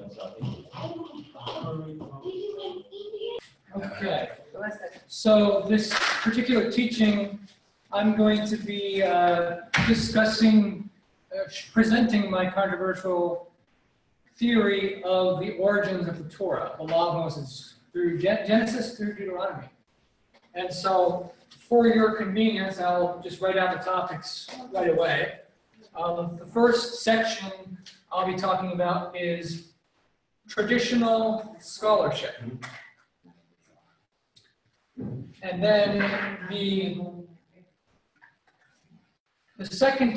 Okay, so this particular teaching, I'm going to be discussing, presenting my controversial theory of the origins of the Torah, the law of Moses, through Genesis through Deuteronomy. And so, for your convenience, I'll just write out the topics right away. The first section I'll be talking about is traditional scholarship. And then the second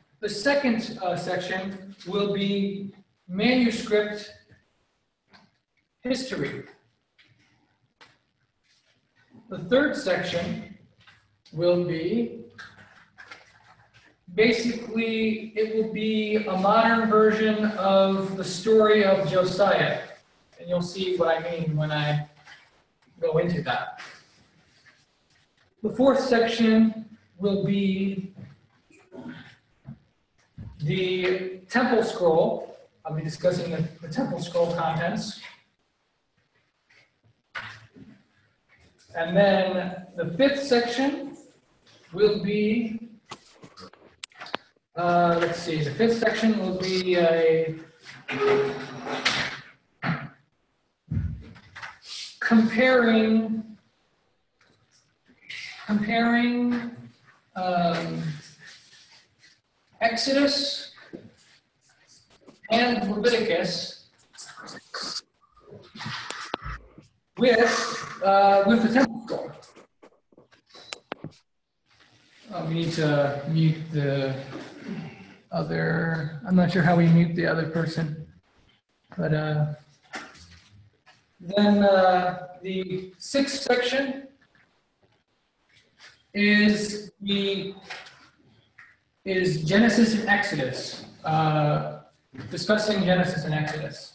section will be manuscript history. The third section will be basically, it will be a modern version of the story of Josiah. And you'll see what I mean when I go into that. The fourth section will be the temple scroll. I'll be discussing the temple scroll contents. And then the fifth section will be, let's see, the fifth section will be a comparing Exodus and Leviticus with the temple scroll. We need to mute the other. I'm not sure how we mute the other person, but then the sixth section is Genesis and Exodus, discussing Genesis and Exodus.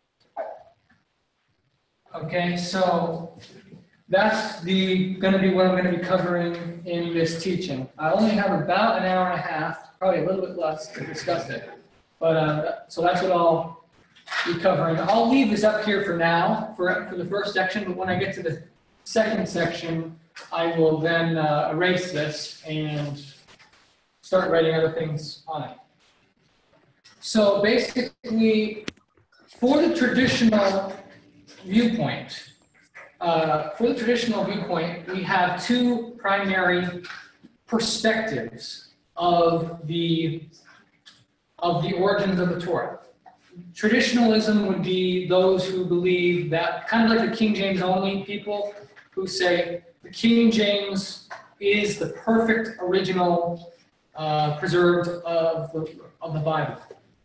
Okay, so that's going to be what I'm going to be covering in this teaching. I only have about an hour and a half, probably a little bit less, to discuss it. But so that's what I'll be covering. I'll leave this up here for now, for the first section, but when I get to the second section, I will then erase this and start writing other things on it. So basically, for the traditional viewpoint, we have two primary perspectives of the origins of the Torah. Traditionalism would be those who believe that, kind of like the King James only people, who say the King James is the perfect original preserved of the Bible.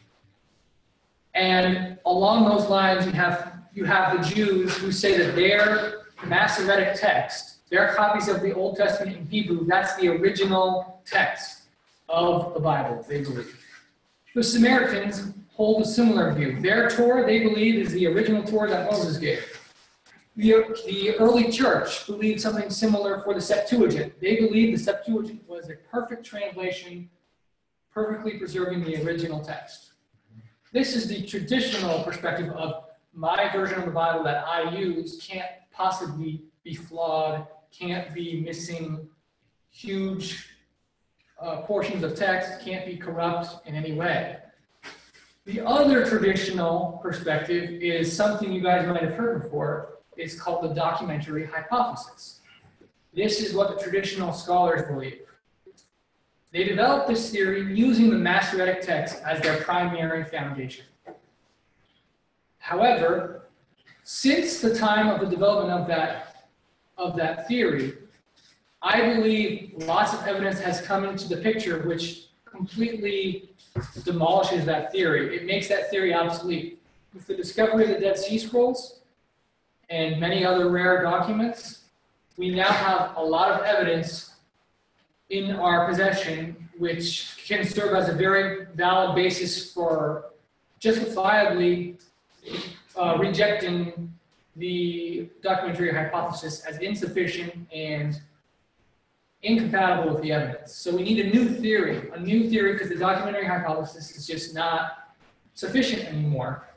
And along those lines, you have the Jews who say that their Masoretic Text, their copies of the Old Testament in Hebrew, that's the original text of the Bible, they believe. The Samaritans hold a similar view. Their Torah, they believe, is the original Torah that Moses gave. The early church believed something similar for the Septuagint. They believed the Septuagint was a perfect translation, perfectly preserving the original text. This is the traditional perspective of my version of the Bible that I use can't possibly be flawed, can't be missing huge portions of text, can't be corrupt in any way. The other traditional perspective is something you guys might have heard before. It's called the documentary hypothesis. This is what the traditional scholars believe. They developed this theory using the Masoretic Text as their primary foundation. However, since the time of the development of that theory, I believe lots of evidence has come into the picture which completely demolishes that theory. It makes that theory obsolete. With the discovery of the Dead Sea Scrolls and many other rare documents, we now have a lot of evidence in our possession which can serve as a very valid basis for justifiably rejecting the documentary hypothesis as insufficient and incompatible with the evidence. So we need a new theory because the documentary hypothesis is just not sufficient anymore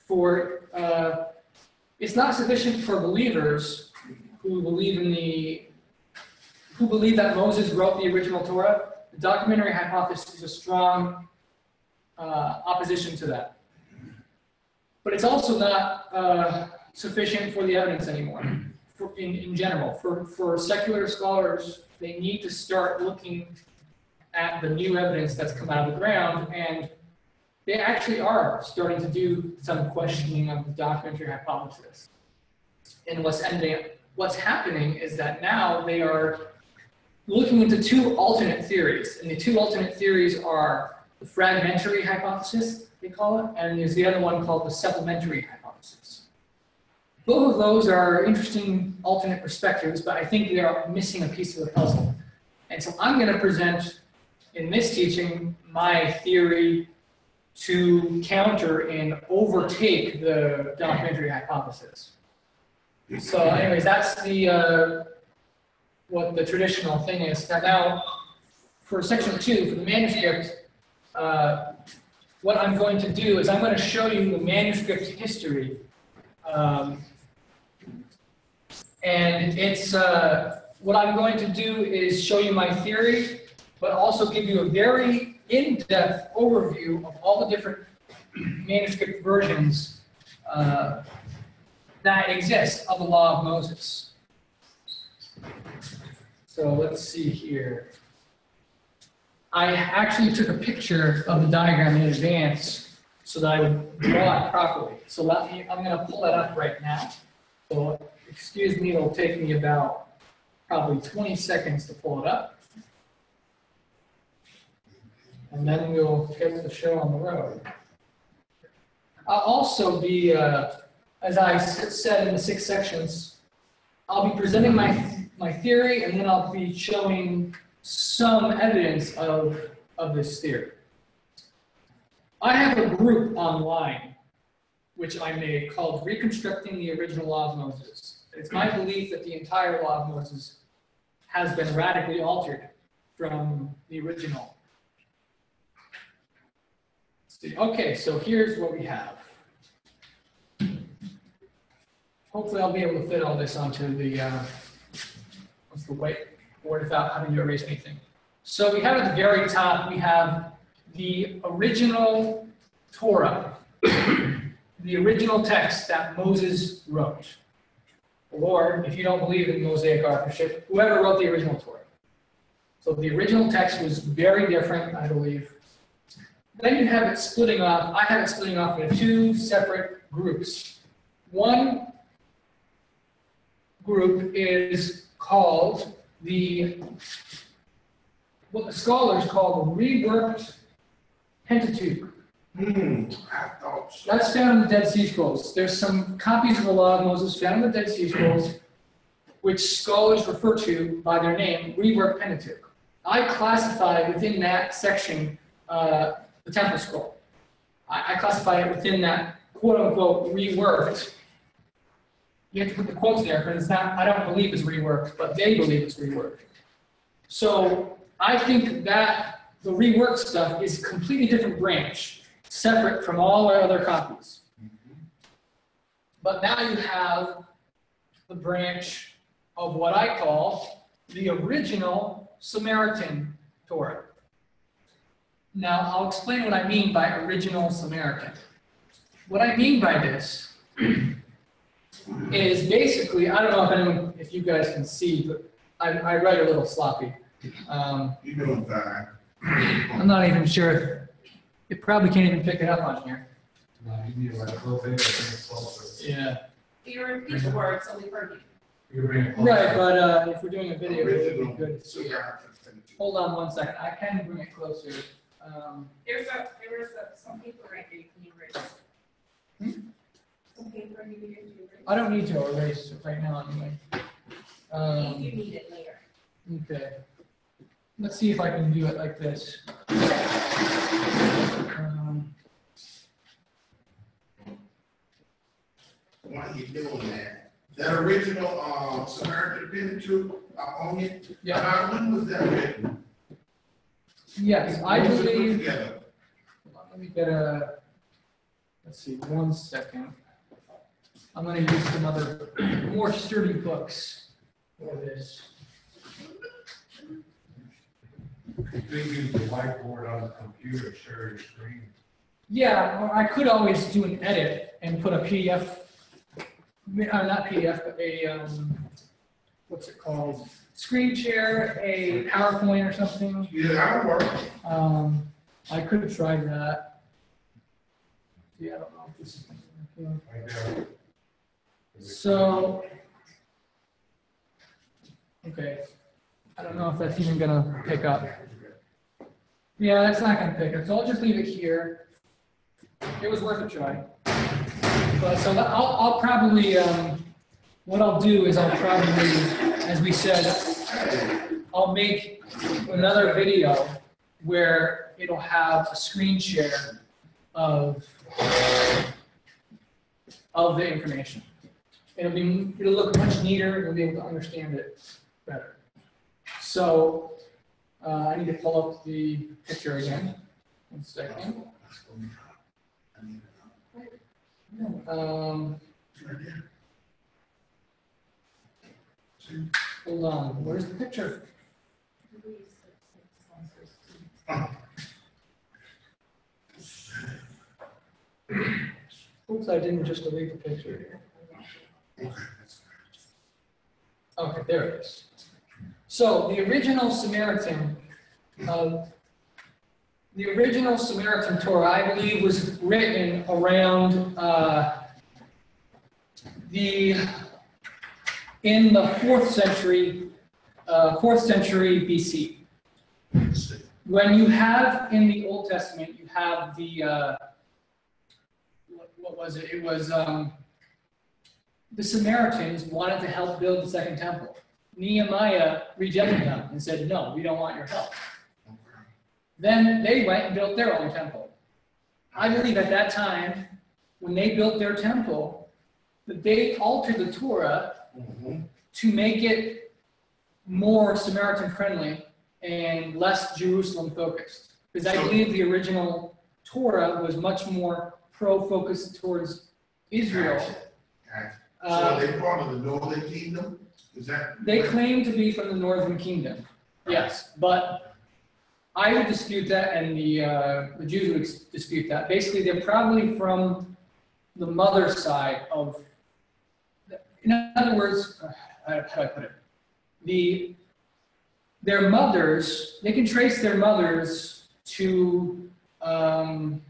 it's not sufficient for believers who believe that Moses wrote the original Torah. The documentary hypothesis is a strong opposition to that. But it's also not sufficient for the evidence anymore. In general, for secular scholars, they need to start looking at the new evidence that's come out of the ground, and they actually are starting to do some questioning of the documentary hypothesis. And what's happening is that now they are looking into two alternate theories, and the two alternate theories are the fragmentary hypothesis, they call it, and there's the other one called the supplementary hypothesis. Both of those are interesting alternate perspectives, but I think they are missing a piece of the puzzle. And so I'm going to present in this teaching my theory to counter and overtake the documentary hypothesis. So anyways, that's the what the traditional thing is. Now, for section 2, for the manuscript, what I'm going to do is I'm going to show you the manuscript history. And it's what I'm going to do is show you my theory, but also give you a very in-depth overview of all the different manuscript versions that exist of the Law of Moses. So let's see here. I actually took a picture of the diagram in advance so that I would draw it properly. So I'm going to pull it up right now. So excuse me, it'll take me about probably 20 seconds to pull it up. And then we'll get the show on the road. I'll also be, as I said in the 6 sections, I'll be presenting my theory, and then I'll be showing some evidence of this theory. I have a group online, which I made, called Reconstructing the Original Law of Moses. It's my belief that the entire Law of Moses has been radically altered from the original. Okay, so here's what we have. Hopefully I'll be able to fit all this onto the whiteboard without having to erase anything. So we have at the very top, we have the original Torah, the original text that Moses wrote. Or, if you don't believe in Mosaic authorship, whoever wrote the original Torah. So the original text was very different, I believe. Then you have it splitting off. I have it splitting off into 2 separate groups. One group is called what the scholars call the reworked Pentateuch. That's found in the Dead Sea Scrolls. There's some copies of the Law of Moses found in the Dead Sea Scrolls, which scholars refer to by their name, reworked Pentateuch. I classify within that section the Temple Scroll. I classify it within that quote-unquote reworked. You have to put the quotes there because it's not. I don't believe it's reworked, but they believe it's reworked. So I think that the reworked stuff is a completely different branch, separate from all our other copies. But now you have the branch of what I call the original Samaritan Torah. Now, I'll explain what I mean by original Samaritan. What I mean by this is basically, I don't know if you guys can see, but I write a little sloppy. You're doing fine. I'm not even sure if it probably can't even pick it up on here. You need like a little bit closer. Yeah. You repeat the word, so we heard you. Right, but if we're doing a video, it would be good to see it. Original. Hold on 1 second. I can bring it closer. There was some paper right there, can you erase? Some paper you need to erase? I don't need to erase it right now anyway. If you need it later. Okay. Let's see if I can do it like this. Why you doing that? That original Samaritan Pentateuch on it? Yeah. When was that written? Yes, I When was it put believe. together? Let me get a let's see, 1 second. I'm going to use some other more sturdy books for this. You could use the whiteboard on the computer, share your screen. Yeah, or I could always do an edit and put a PDF, not PDF, but a, what's it called? Screen share, a PowerPoint or something. Yeah, that'll work. I could try that. Yeah, I don't know if this is working. Right there. So, okay. I don't know if that's even gonna pick up. Yeah, that's not gonna pick up, so I'll just leave it here. It was worth a try. But so I'll probably, what I'll do is I'll probably, as we said, I'll make another video where it'll have a screen share of the information. It'll look much neater, and you'll be able to understand it better. So, I need to pull up the picture again. 1 second. Hold on, where's the picture? Oops, I didn't just delete the picture. Okay, there it is. So the original Samaritan Torah, I believe, was written around in the 4th century BC. When you have in the Old Testament, you have the what was it? It was the Samaritans wanted to help build the second temple. Nehemiah rejected them and said, "No, we don't want your help." Then they went and built their own temple. I believe at that time, when they built their temple, that they altered the Torah to make it more Samaritan friendly and less Jerusalem focused. Because I believe the original Torah was much more pro-focused towards Israel. So are they part of the Northern Kingdom? Is that? They claim to be from the Northern Kingdom, yes, but I would dispute that, and the Jews would dispute that. Basically, they're probably from the mother side of. In other words, how do I put it? Their mothers, they can trace their mothers to an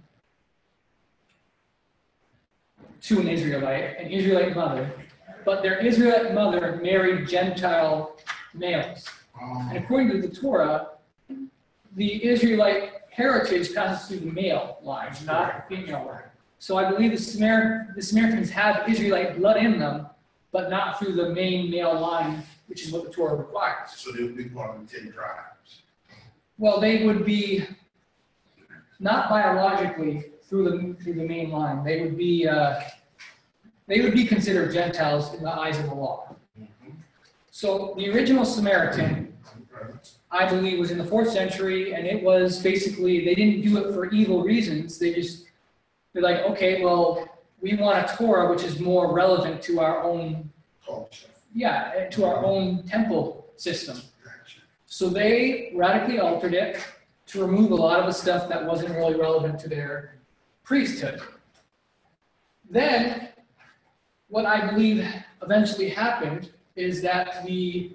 Israelite mother, but their Israelite mother married Gentile males. And according to the Torah, the Israelite heritage passes through the male line, not the female line. So I believe the Samaritans have Israelite blood in them, but not through the main male line, which is what the Torah requires. So they would be part of the 10 tribes. Well, they would be not biologically through the main line. They would be considered Gentiles in the eyes of the law. So the original Samaritan, I believe, was in the 4th century, and it was basically, they didn't do it for evil reasons. They're like, okay, well, we want a Torah which is more relevant to our own Culture. Yeah, to our own temple system. So they radically altered it to remove a lot of the stuff that wasn't really relevant to their priesthood. Then, what I believe eventually happened is that the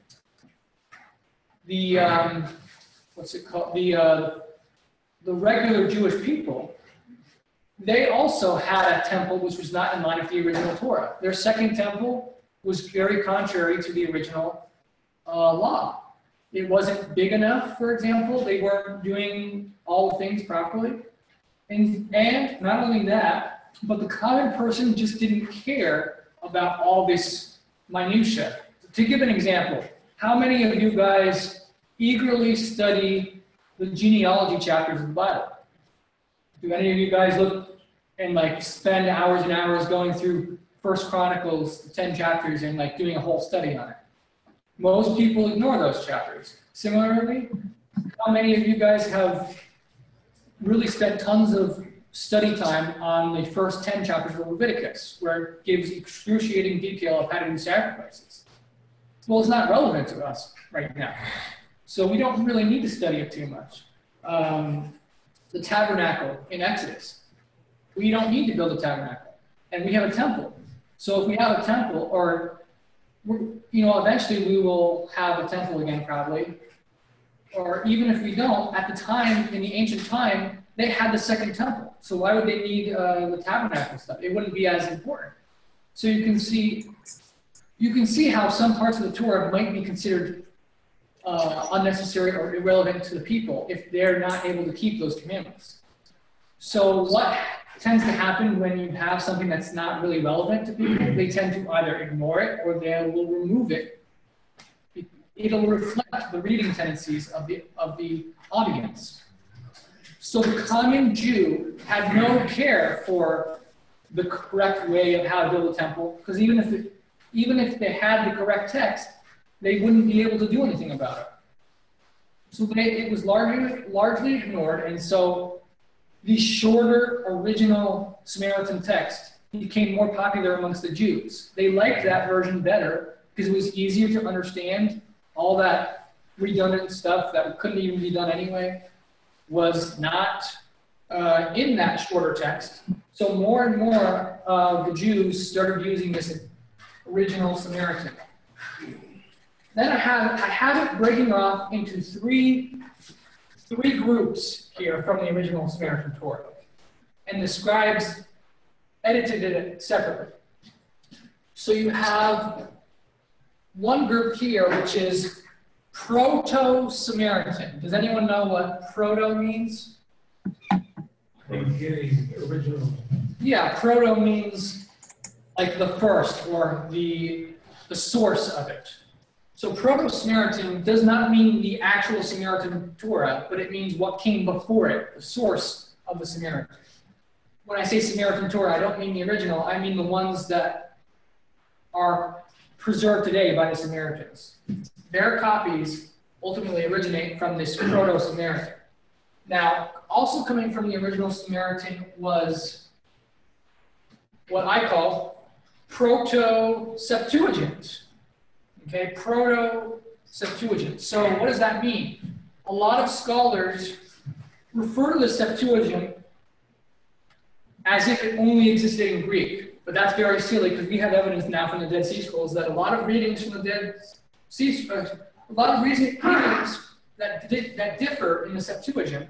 regular Jewish people, they also had a temple which was not in line with the original Torah. Their second temple was very contrary to the original law. It wasn't big enough, for example. They weren't doing all the things properly. And not only that, but the common person just didn't care about all this minutia. To give an example, how many of you guys eagerly study the genealogy chapters of the Bible? Do any of you guys look and spend hours and hours going through 1 Chronicles, the 10 chapters, and doing a whole study on it? Most people ignore those chapters. Similarly, how many of you guys have really spent tons of study time on the first 10 chapters of Leviticus, where it gives excruciating detail of how to do sacrifices. Well, it's not relevant to us right now. So we don't really need to study it too much. The tabernacle in Exodus. We don't need to build a tabernacle. And we have a temple. So if we have a temple, or, eventually we will have a temple again probably. Or even if we don't, at the time, in the ancient time, they had the second temple. So why would they need the tabernacle stuff? It wouldn't be as important. So you can see how some parts of the Torah might be considered unnecessary or irrelevant to the people if they're not able to keep those commandments. So what tends to happen when you have something that's not really relevant to people? They tend to either ignore it or they will remove it. It'll reflect the reading tendencies of the audience. So the common Jew had no care for the correct way of how to build a temple, because even if they had the correct text, they wouldn't be able to do anything about it. So it was largely ignored, and so the shorter original Samaritan text became more popular amongst the Jews. They liked that version better because it was easier to understand. All that redundant stuff that couldn't even be done anyway was not in that shorter text. So more and more of the Jews started using this original Samaritan. Then I have it breaking off into three groups here from the original Samaritan Torah. And the scribes edited it separately. So you have one group here, which is Proto-Samaritan. Does anyone know what proto means? Beginning, original. Yeah, proto means like the first or the source of it. So Proto-Samaritan does not mean the actual Samaritan Torah, but it means what came before it, the source of the Samaritan. When I say Samaritan Torah, I don't mean the original, I mean the ones that are preserved today by the Samaritans. Their copies ultimately originate from this Proto-Samaritan. Now, also coming from the original Samaritan was what I call Proto-Septuagint. Okay, Proto-Septuagint. So what does that mean? A lot of scholars refer to the Septuagint as if it only existed in Greek. But that's very silly because we have evidence now from the Dead Sea Scrolls that a lot of readings from the Dead Sea, a lot of readings that differ in the Septuagint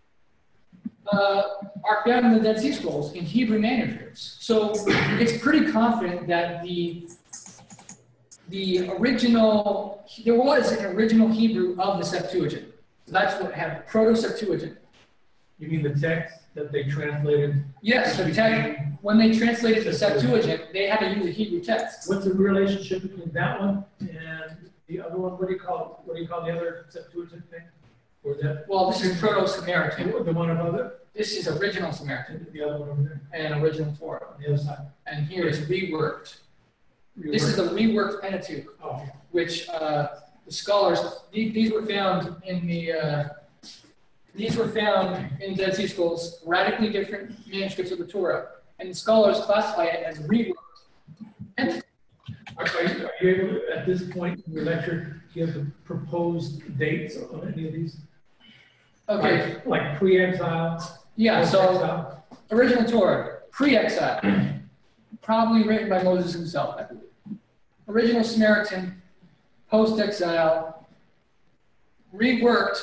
are found in the Dead Sea Scrolls in Hebrew manuscripts. So it's pretty confident that the original, there was an original Hebrew of the Septuagint. So that's what happened, Proto-Septuagint. You mean the text that they translated? Yes, the text. When they translated the Septuagint, they had to use a Hebrew text. What's the relationship between that one and the other one? What do you call the other Septuagint thing? Or that? Well, this is Proto-Samaritan. The one above it? This is original Samaritan. The other one over there? And original Torah. On the other side. And here is reworked. This is the reworked Pentateuch, which the scholars, these were found in the Dead Sea Scrolls, radically different manuscripts of the Torah, and the scholars classify it as reworked Pentateuch. Are you able to, at this point in your lecture, give the proposed dates on any of these? Okay. Like pre-exile? Yeah, so exile? original Torah, pre-exile, probably written by Moses himself, I believe. Original Samaritan, post-exile, reworked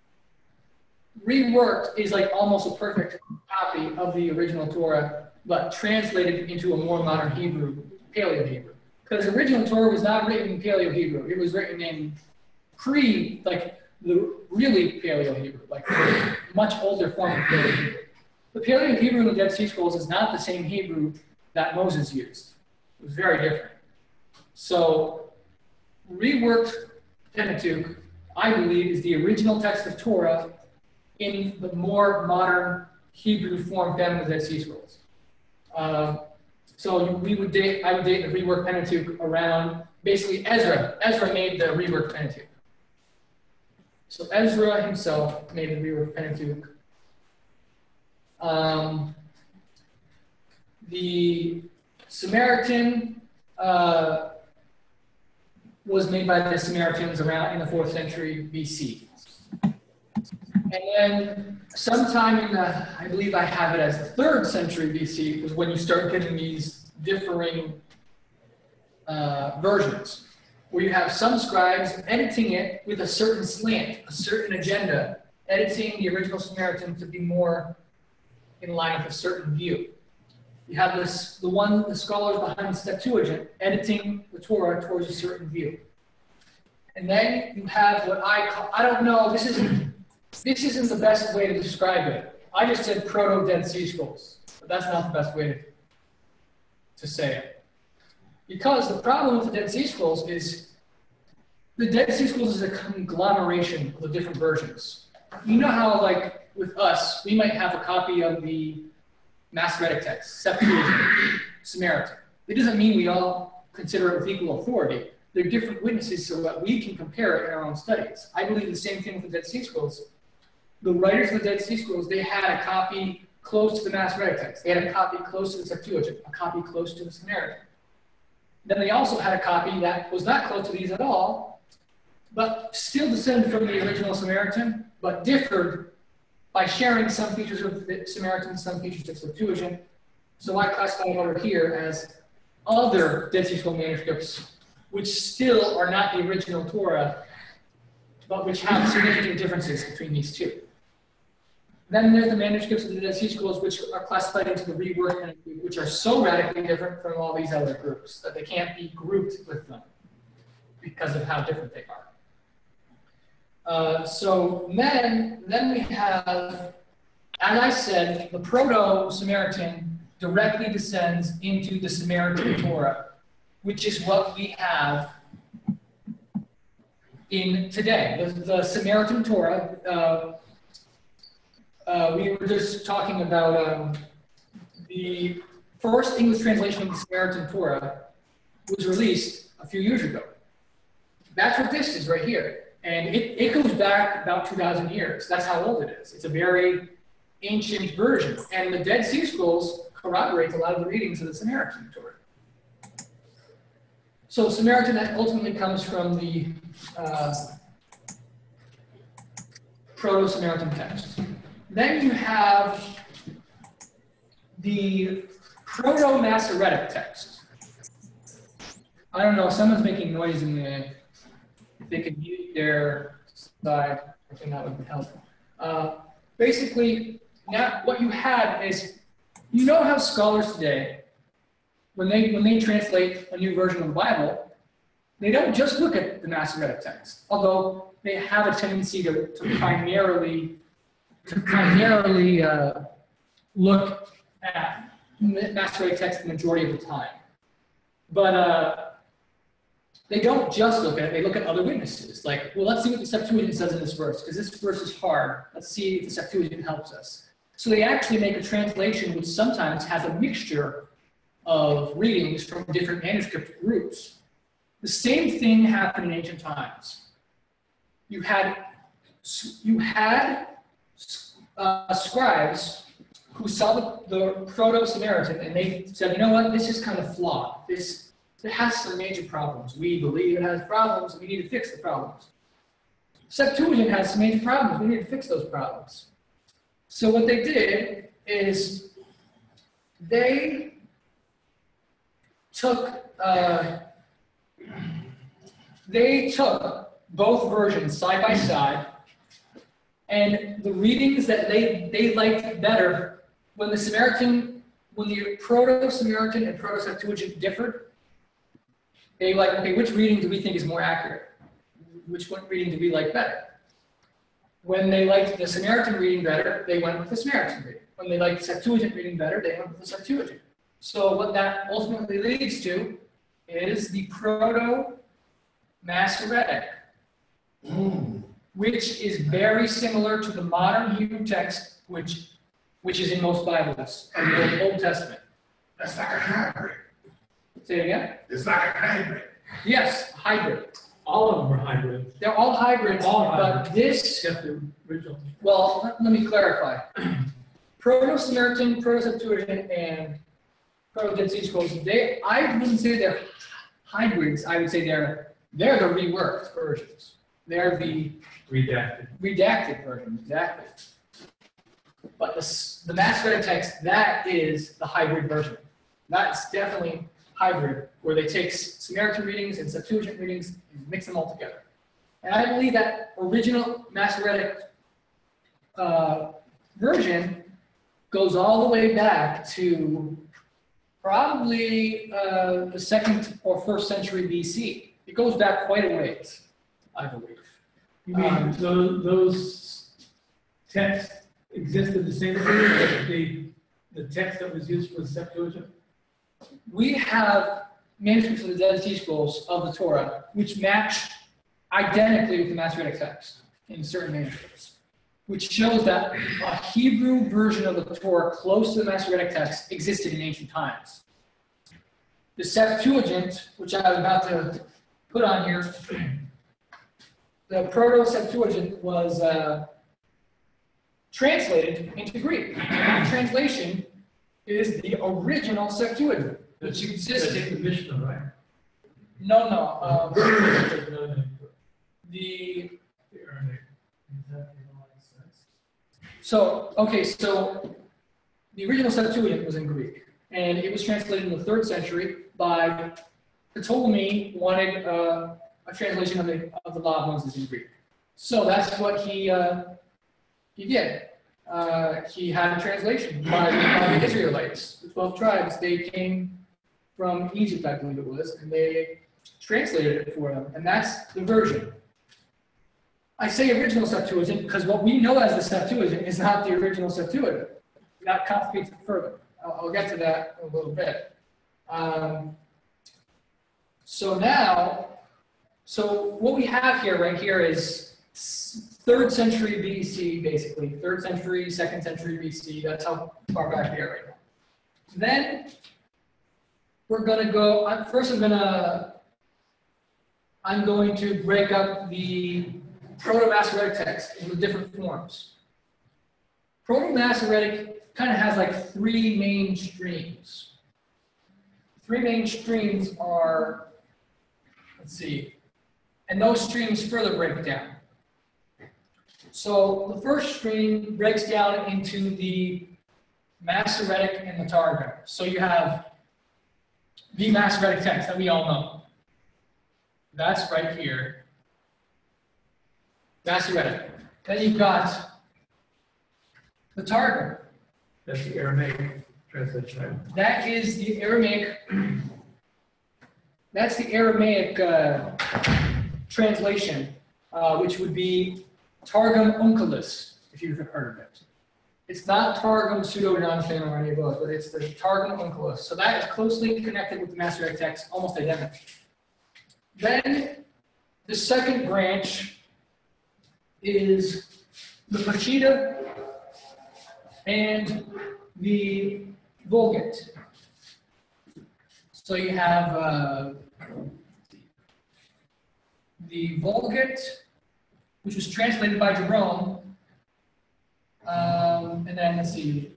is like almost a perfect copy of the original Torah, but translated into a more modern Hebrew, Paleo-Hebrew. Because the original Torah was not written in Paleo-Hebrew. It was written in the really Paleo-Hebrew, like the much older form of Paleo-Hebrew. The Paleo-Hebrew in the Dead Sea Scrolls is not the same Hebrew that Moses used. It was very different. So, reworked Pentateuch, I believe, is the original text of Torah in the more modern Hebrew form found in the Dead Sea Scrolls. So I would date the reworked Pentateuch around basically Ezra. Ezra made the reworked Pentateuch. So Ezra himself made the reworked Pentateuch. The Samaritan was made by the Samaritans around in the 4th century BC. And then sometime in the, I believe I have it as the 3rd century BC, was when you start getting these differing versions, where you have some scribes editing it with a certain slant, a certain agenda, editing the original Samaritan to be more in line with a certain view. You have the scholars behind the Septuagint editing the Torah towards a certain view. And then you have what I call, I don't know, this isn't the best way to describe it. I just said Proto-Dead Sea Scrolls, but that's not the best way to say it. Because the problem with the Dead Sea Scrolls is the Dead Sea Scrolls is a conglomeration of the different versions. You know how, like, with us, we might have a copy of the Masoretic Text, Septuagint, Samaritan. It doesn't mean we all consider it with equal authority. They're different witnesses so that we can compare it in our own studies. I believe the same thing with the Dead Sea Scrolls. The writers of the Dead Sea Scrolls, they had a copy close to the Masoretic Text. They had a copy close to the Septuagint, a copy close to the Samaritan. Then they also had a copy that was not close to these at all, but still descended from the original Samaritan, but differed by sharing some features of the Samaritan, some features of Septuagint. So I classify them over here as other Dead Sea Scroll manuscripts, which still are not the original Torah, but which have significant differences between these two. Then there's the manuscripts of the Dead Sea Scrolls, which are classified into the rework, which are so radically different from all these other groups that they can't be grouped with them because of how different they are. So then we have, as I said, the Proto-Samaritan directly descends into the Samaritan Torah, which is what we have in today. The Samaritan Torah, we were just talking about the first English translation of the Samaritan Torah was released a few years ago. That's what this is right here. And it goes back about 2,000 years. That's how old it is. It's a very ancient version. And the Dead Sea Scrolls corroborate a lot of the readings of the Samaritan Torah. So Samaritan ultimately comes from the Proto-Samaritan text. Then you have the Proto-Masoretic Text. I don't know, someone's making noise in the, if they could mute their side, I think that would help. Basically, now what you had is, you know how scholars today, when they translate a new version of the Bible, they don't just look at the Masoretic text, although they have a tendency to primarily look at Masoretic text the majority of the time. But they don't just look at it, they look at other witnesses. Like, well, let's see what the Septuagint says in this verse, because this verse is hard. Let's see if the Septuagint helps us. So they actually make a translation which sometimes has a mixture of readings from different manuscript groups. The same thing happened in ancient times. You had scribes who saw the Proto-Samaritan and they said, you know what, this is kind of flawed. It has some major problems. We believe it has problems and we need to fix the problems. Septuagint has some major problems. We need to fix those problems. So what they did is they took both versions side by side, and the readings that they liked better when the Proto-Samaritan and Proto-Septuagint differed, they like, okay, which reading do we think is more accurate? Which one reading do we like better? When they liked the Samaritan reading better, they went with the Samaritan reading. When they liked the Septuagint reading better, they went with the Septuagint. So what that ultimately leads to is the Proto-Masoretic, which is very similar to the modern Hebrew text, which is in most Bibles of the Old Testament. That's like a hybrid. Say it again? It's like a hybrid. Yes, hybrid. All of them are hybrid. They're all hybrids, All but hybrids. this, Except the original. well, let me clarify. Proto-Samaritan, Proto-Septuagint, and Proto-Dead Sea Scrolls, I wouldn't say they're hybrids, I would say they're the reworked versions. They're the redacted version, exactly. But the Masoretic Text, that is the hybrid version. That's definitely hybrid, where they take Samaritan readings and Septuagint readings and mix them all together. And I believe that original Masoretic version goes all the way back to probably the 2nd or 1st century BC. It goes back quite a ways, I believe. You mean those texts existed the same way as the text that was used for the Septuagint? We have manuscripts of the Dead Sea Scrolls of the Torah, which match identically with the Masoretic text in certain manuscripts, which shows that a Hebrew version of the Torah close to the Masoretic text existed in ancient times. The Septuagint, which I'm about to put on here, the Proto-Septuagint was translated into Greek. And that translation is the original Septuagint, which existed. The Mishnah, right? No. So the original Septuagint was in Greek, and it was translated in the 3rd century by Ptolemy. Wanted a translation of the Law of Moses in Greek. So that's what he did. He had a translation by the Israelites, the 12 tribes. They came from Egypt, I believe it was, and they translated it for them, and that's the version. I say original Septuagint because what we know as the Septuagint is not the original Septuagint. That complicates it further. I'll get to that in a little bit. So what we have here, right here, is 3rd century BC, basically. 3rd century, 2nd century BC. That's how far back we are right now. Then we're going to go. I'm going to break up the Proto-Masoretic text into different forms. Proto-Masoretic kind of has like 3 main streams. 3 main streams are, let's see, and those streams further break down. So the first stream breaks down into the Masoretic and the Targum. So you have the Masoretic text that we all know. That's right here. Masoretic. Then you've got the Targum. That's the Aramaic translation, right? That is the Aramaic. That's the Aramaic translation, which would be Targum Onkelos, if you've heard of it. It's not Targum Pseudo-Jonathan or any of those, but it's the Targum Onkelos. So that is closely connected with the Masoretic text, almost identical. Then the second branch is the Peshitta and the Vulgate. So you have the Vulgate, which was translated by Jerome, and then let's see,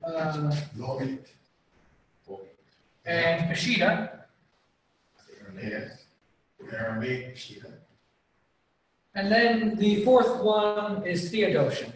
and Peshitta. Aramaic Peshitta. And then the 4th one is Theodotion.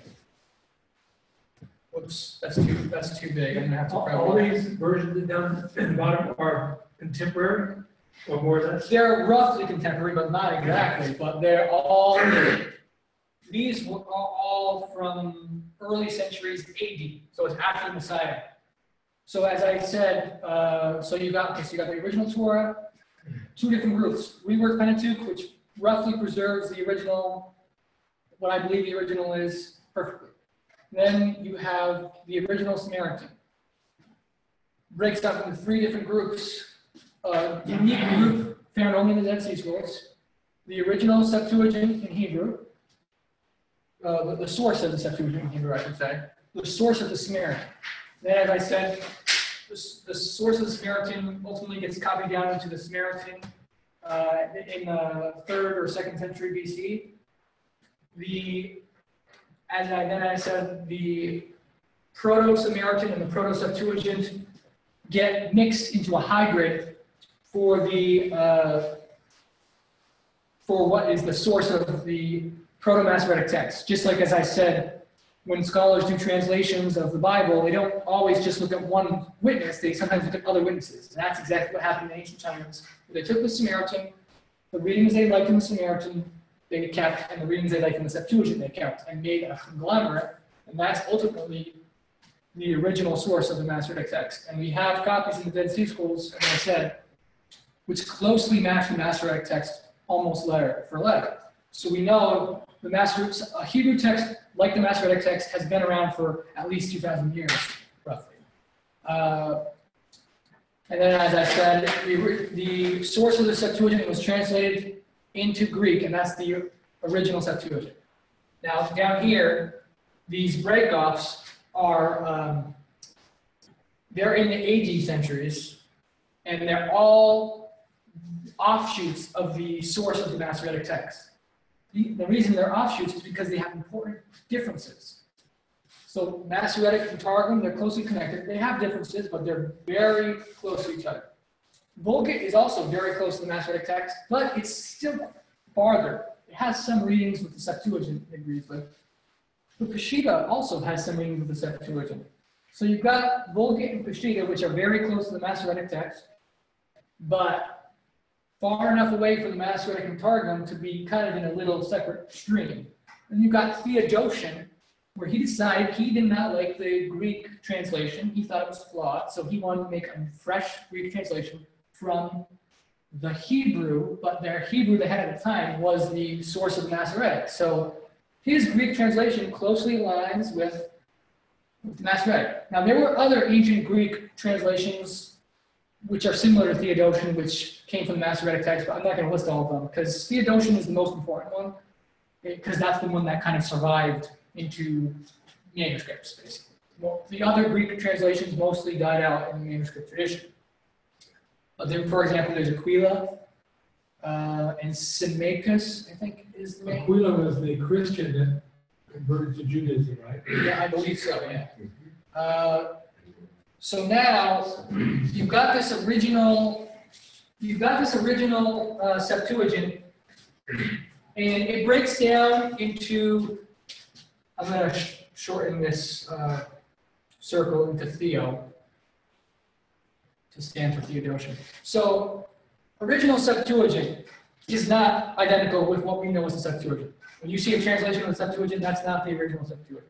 Whoops, that's too big. I'm gonna have to All these versions down in the bottom are contemporary, or more or less? They're roughly contemporary, but not exactly. But they're all, these are all from early centuries AD. So it's after the Messiah. So as I said, so you got the original Torah, 2 different groups. Reworked Pentateuch, which roughly preserves the original, what I believe the original is, perfectly. Then you have the original Samaritan. Breaks up into 3 different groups. Unique group found only in the Dead Sea Scrolls. The original Septuagint in Hebrew. The source of the Septuagint in Hebrew, I should say. The source of the Samaritan. Then, as I said, the source of the Samaritan ultimately gets copied down into the Samaritan in the 3rd or 2nd century BC. As I said, the Proto-Samaritan and the Proto-Septuagint get mixed into a hybrid for what is the source of the Proto-Masoretic text. Just like, as I said, when scholars do translations of the Bible, they don't always just look at one witness, they sometimes look at other witnesses. And that's exactly what happened in ancient times. They took the Samaritan, the readings they liked in the Samaritan, they kept, and the readings they liked in the Septuagint, they kept, and made a conglomerate, and that's ultimately the original source of the Masoretic text. And we have copies in the Dead Sea Scrolls, as I said, which closely match the Masoretic text almost letter for letter. So we know a Hebrew text, like the Masoretic text, has been around for at least 2,000 years, roughly. And then, as I said, the source of the Septuagint was translated into Greek, and that's the original Septuagint. Now, down here, these breakoffs are, they're in the AD centuries, and they're all offshoots of the source of the Masoretic text. The reason they're offshoots is because they have important differences. So Masoretic and Targum, they're closely connected. They have differences, but they're very close to each other. Vulgate is also very close to the Masoretic text, but it's still farther. It has some readings with the Septuagint, it agrees with. But Peshitta also has some readings with the Septuagint. So you've got Vulgate and Peshitta, which are very close to the Masoretic text, but far enough away from the Masoretic and Targum to be kind of in a little separate stream. And you've got Theodotion, where he decided he did not like the Greek translation. He thought it was flawed, so he wanted to make a fresh Greek translation from the Hebrew, but their Hebrew they had at the time was the source of the Masoretic. So his Greek translation closely aligns with the Masoretic. Now, there were other ancient Greek translations which are similar to Theodotion, which came from the Masoretic text, but I'm not going to list all of them, because Theodotion is the most important one, because that's the one that kind of survived into manuscripts, basically. Well, the other Greek translations mostly died out in the manuscript tradition. But then, for example, there's Aquila, and Symmachus, I think is the name. Aquila was the Christian that converted to Judaism, right? Yeah, I believe so, yeah. So now you've got this original Septuagint, and it breaks down into, I'm going to shorten this circle into Theo to stand for Theodotion. So original Septuagint is not identical with what we know as the Septuagint. When you see a translation of the Septuagint, that's not the original Septuagint.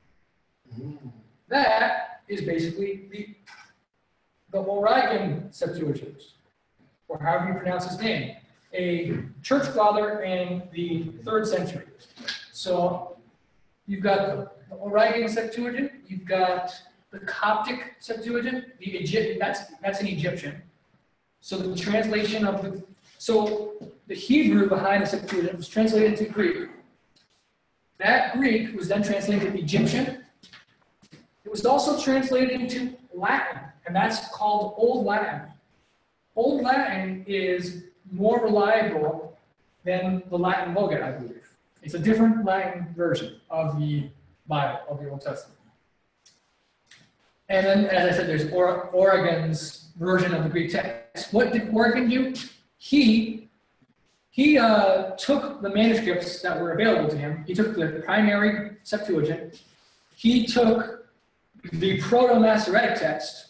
That is basically the Moravian Septuagint, or however you pronounce his name, a church father in the 3rd century. So you've got the Moravian Septuagint, you've got the Coptic Septuagint, that's an Egyptian. So the translation of the Hebrew behind the Septuagint was translated into Greek. That Greek was then translated into Egyptian. It was also translated into Latin, and that's called Old Latin. Old Latin is more reliable than the Latin Vulgate, I believe. It's a different Latin version of the Bible, of the Old Testament. And then, as I said, there's Origen's version of the Greek text. What did Origen do? He took the manuscripts that were available to him. He took the primary Septuagint. He took the Proto-Masoretic text,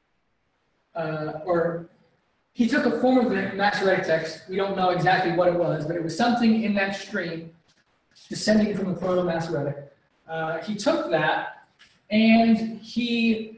or he took a form of the Masoretic text. We don't know exactly what it was, but it was something in that stream descending from the Proto-Masoretic. He took that and he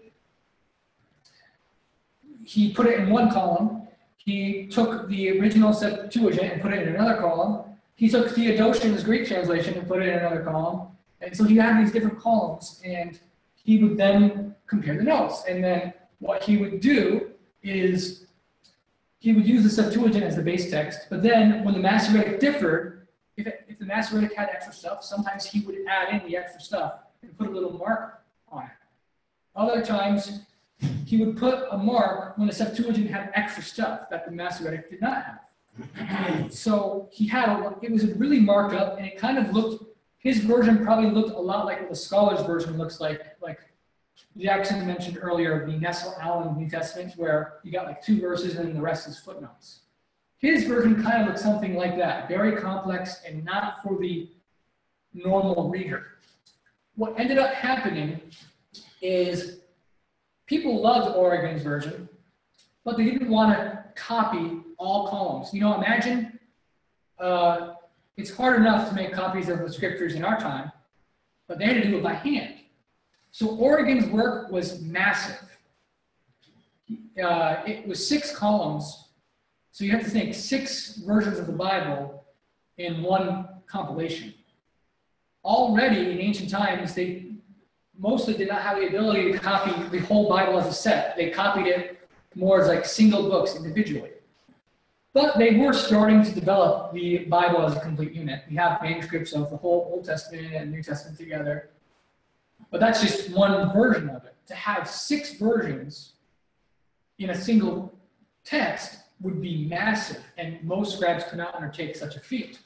put it in one column. He took the original Septuagint and put it in another column. He took Theodotion's Greek translation and put it in another column. And so he had these different columns, and he would then compare the notes. And then what he would do is he would use the Septuagint as the base text, but then when the Masoretic differed, if the Masoretic had extra stuff, sometimes he would add in the extra stuff and put a little mark on it. Other times, he would put a mark when the Septuagint had extra stuff that the Masoretic did not have. So he had it was really marked up, and it kind of looked, his version probably looked a lot like what the scholar's version looks like Jackson mentioned earlier the Nestle-Allen New Testament, where you got like 2 verses and then the rest is footnotes. His version kind of looks something like that, very complex and not for the normal reader. What ended up happening is people loved Origen's version, but they didn't want to copy all columns. You know, imagine it's hard enough to make copies of the scriptures in our time, but they had to do it by hand. So Origen's work was massive. It was 6 columns, so you have to think 6 versions of the Bible in one compilation. Already in ancient times, they mostly did not have the ability to copy the whole Bible as a set. They copied it more as like single books individually. But they were starting to develop the Bible as a complete unit. We have manuscripts of the whole Old Testament and New Testament together. But that's just one version of it. To have 6 versions in a single text would be massive, and most scribes could not undertake such a feat.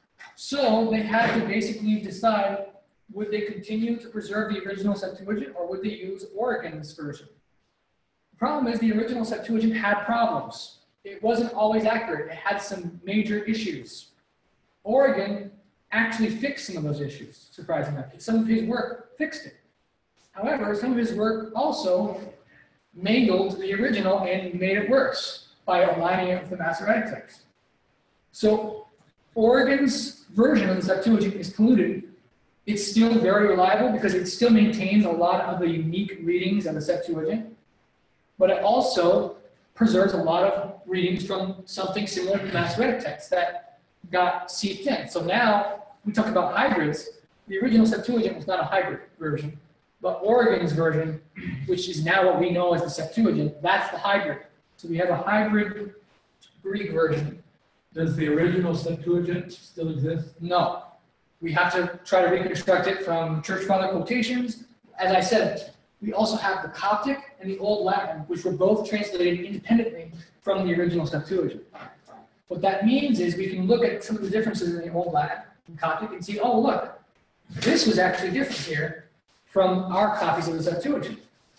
So they had to basically decide, would they continue to preserve the original Septuagint, or would they use Origen's version? The problem is the original Septuagint had problems. It wasn't always accurate. It had some major issues. Origen actually fixed some of those issues, surprisingly. Some of his work fixed it. However, some of his work also mangled the original and made it worse by aligning it with the Masoretic Text. So Origen's version of the Septuagint is polluted. It's still very reliable because it still maintains a lot of the unique readings of the Septuagint, but it also preserves a lot of readings from something similar to the Masoretic Text that got seeped in. So now we talk about hybrids. The original Septuagint was not a hybrid version, but Origen's version, which is now what we know as the Septuagint, that's the hybrid. So we have a hybrid Greek version. Does the original Septuagint still exist? No. We have to try to reconstruct it from church father quotations. As I said, we also have the Coptic and the Old Latin, which were both translated independently from the original Septuagint. What that means is we can look at some of the differences in the Old Latin and Coptic and see, oh, look, this was actually different here from our copies of the Septuagint.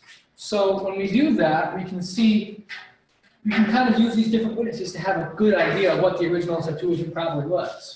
So when we do that, we can see, we can kind of use these different witnesses to have a good idea of what the original Septuagint probably was.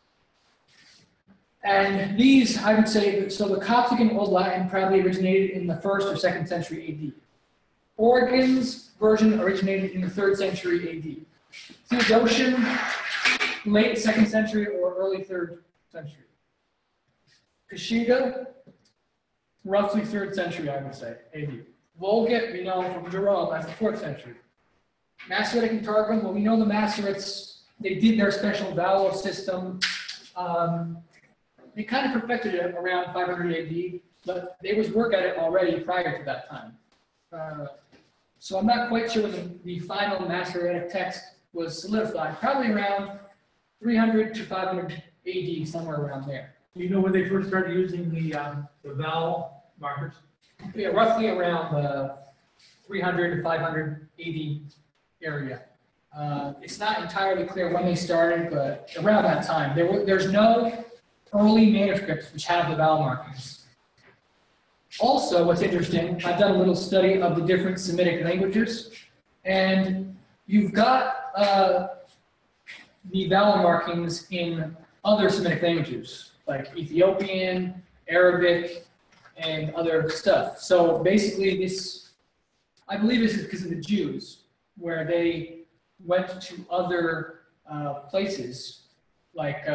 And these, I would say, so the Coptic and Old Latin probably originated in the 1st or 2nd century AD. Origen's version originated in the 3rd century AD. Theodosian, late 2nd century or early 3rd century. Peshitta, roughly 3rd century, I would say, AD. Vulgate, we know from Jerome, that's the 4th century. Masoretic Targum, well, we know the Masoretes, they did their special vowel system. They kind of perfected it around 500 AD, but there was work at it already prior to that time. So I'm not quite sure when the final Masoretic text was solidified, probably around 300 to 500 AD, somewhere around there. Do you know when they first started using the vowel markers? Yeah, roughly around 300 to 500 AD area. It's not entirely clear when they started, but around that time. There's no early manuscripts which have the vowel markings. Also, what's interesting, I've done a little study of the different Semitic languages, and you've got the vowel markings in other Semitic languages, like Ethiopian, Arabic, and other stuff. So basically this, I believe this is because of the Jews, where they went to other places, like,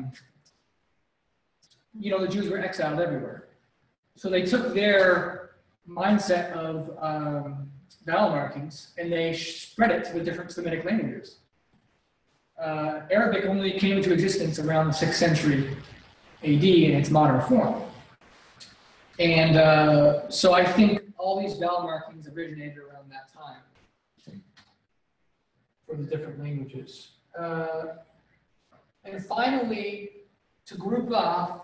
you know, the Jews were exiled everywhere. So they took their mindset of vowel markings and they spread it to the different Semitic languages. Arabic only came into existence around the 6th century AD in its modern form. And so I think all these vowel markings originated around that time for the different languages. And finally, to group off,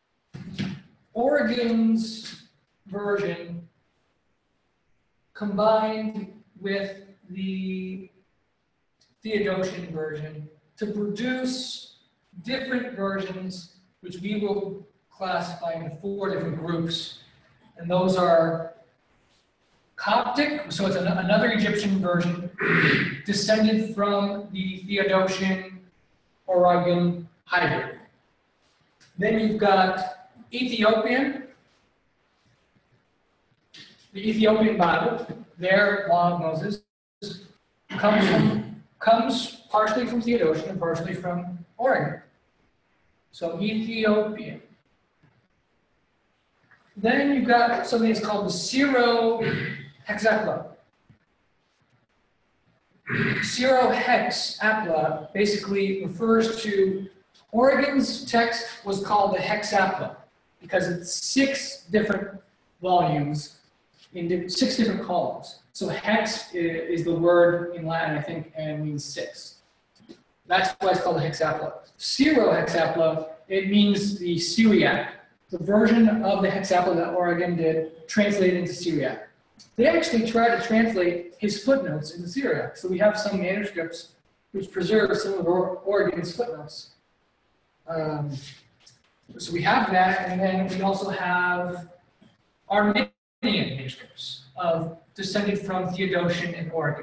Origen's version combined with the Theodosian version to produce different versions, which we will classify into 4 different groups. And those are Coptic, so it's another Egyptian version, descended from the Theodosian Oregon hybrid. Then you've got Ethiopian, the Ethiopian Bible, their Law of Moses, comes partially from Theodosian and partially from Oregon. So Ethiopian. Then you've got something that's called the Syro-Hexapla. Syro-Hexapla basically refers to Oregon's text was called the Hexapla because it's 6 different volumes in 6 different columns. So hex is the word in Latin, I think, and means 6. That's why it's called the Hexapla. Syro-Hexapla, it means the Syriac. The version of the Hexapla that Oregon did translated into Syriac. They actually tried to translate his footnotes into Syriac. So we have some manuscripts which preserve some of Oregon's footnotes. So we have that, and then we also have Armenian manuscripts descended from Theodosian and Oregon.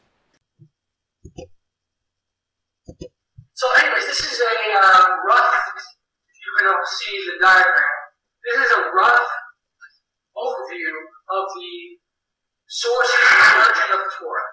So anyways, this is a rough, if you can see the diagram, this is a rough overview of the source and origin of the Torah.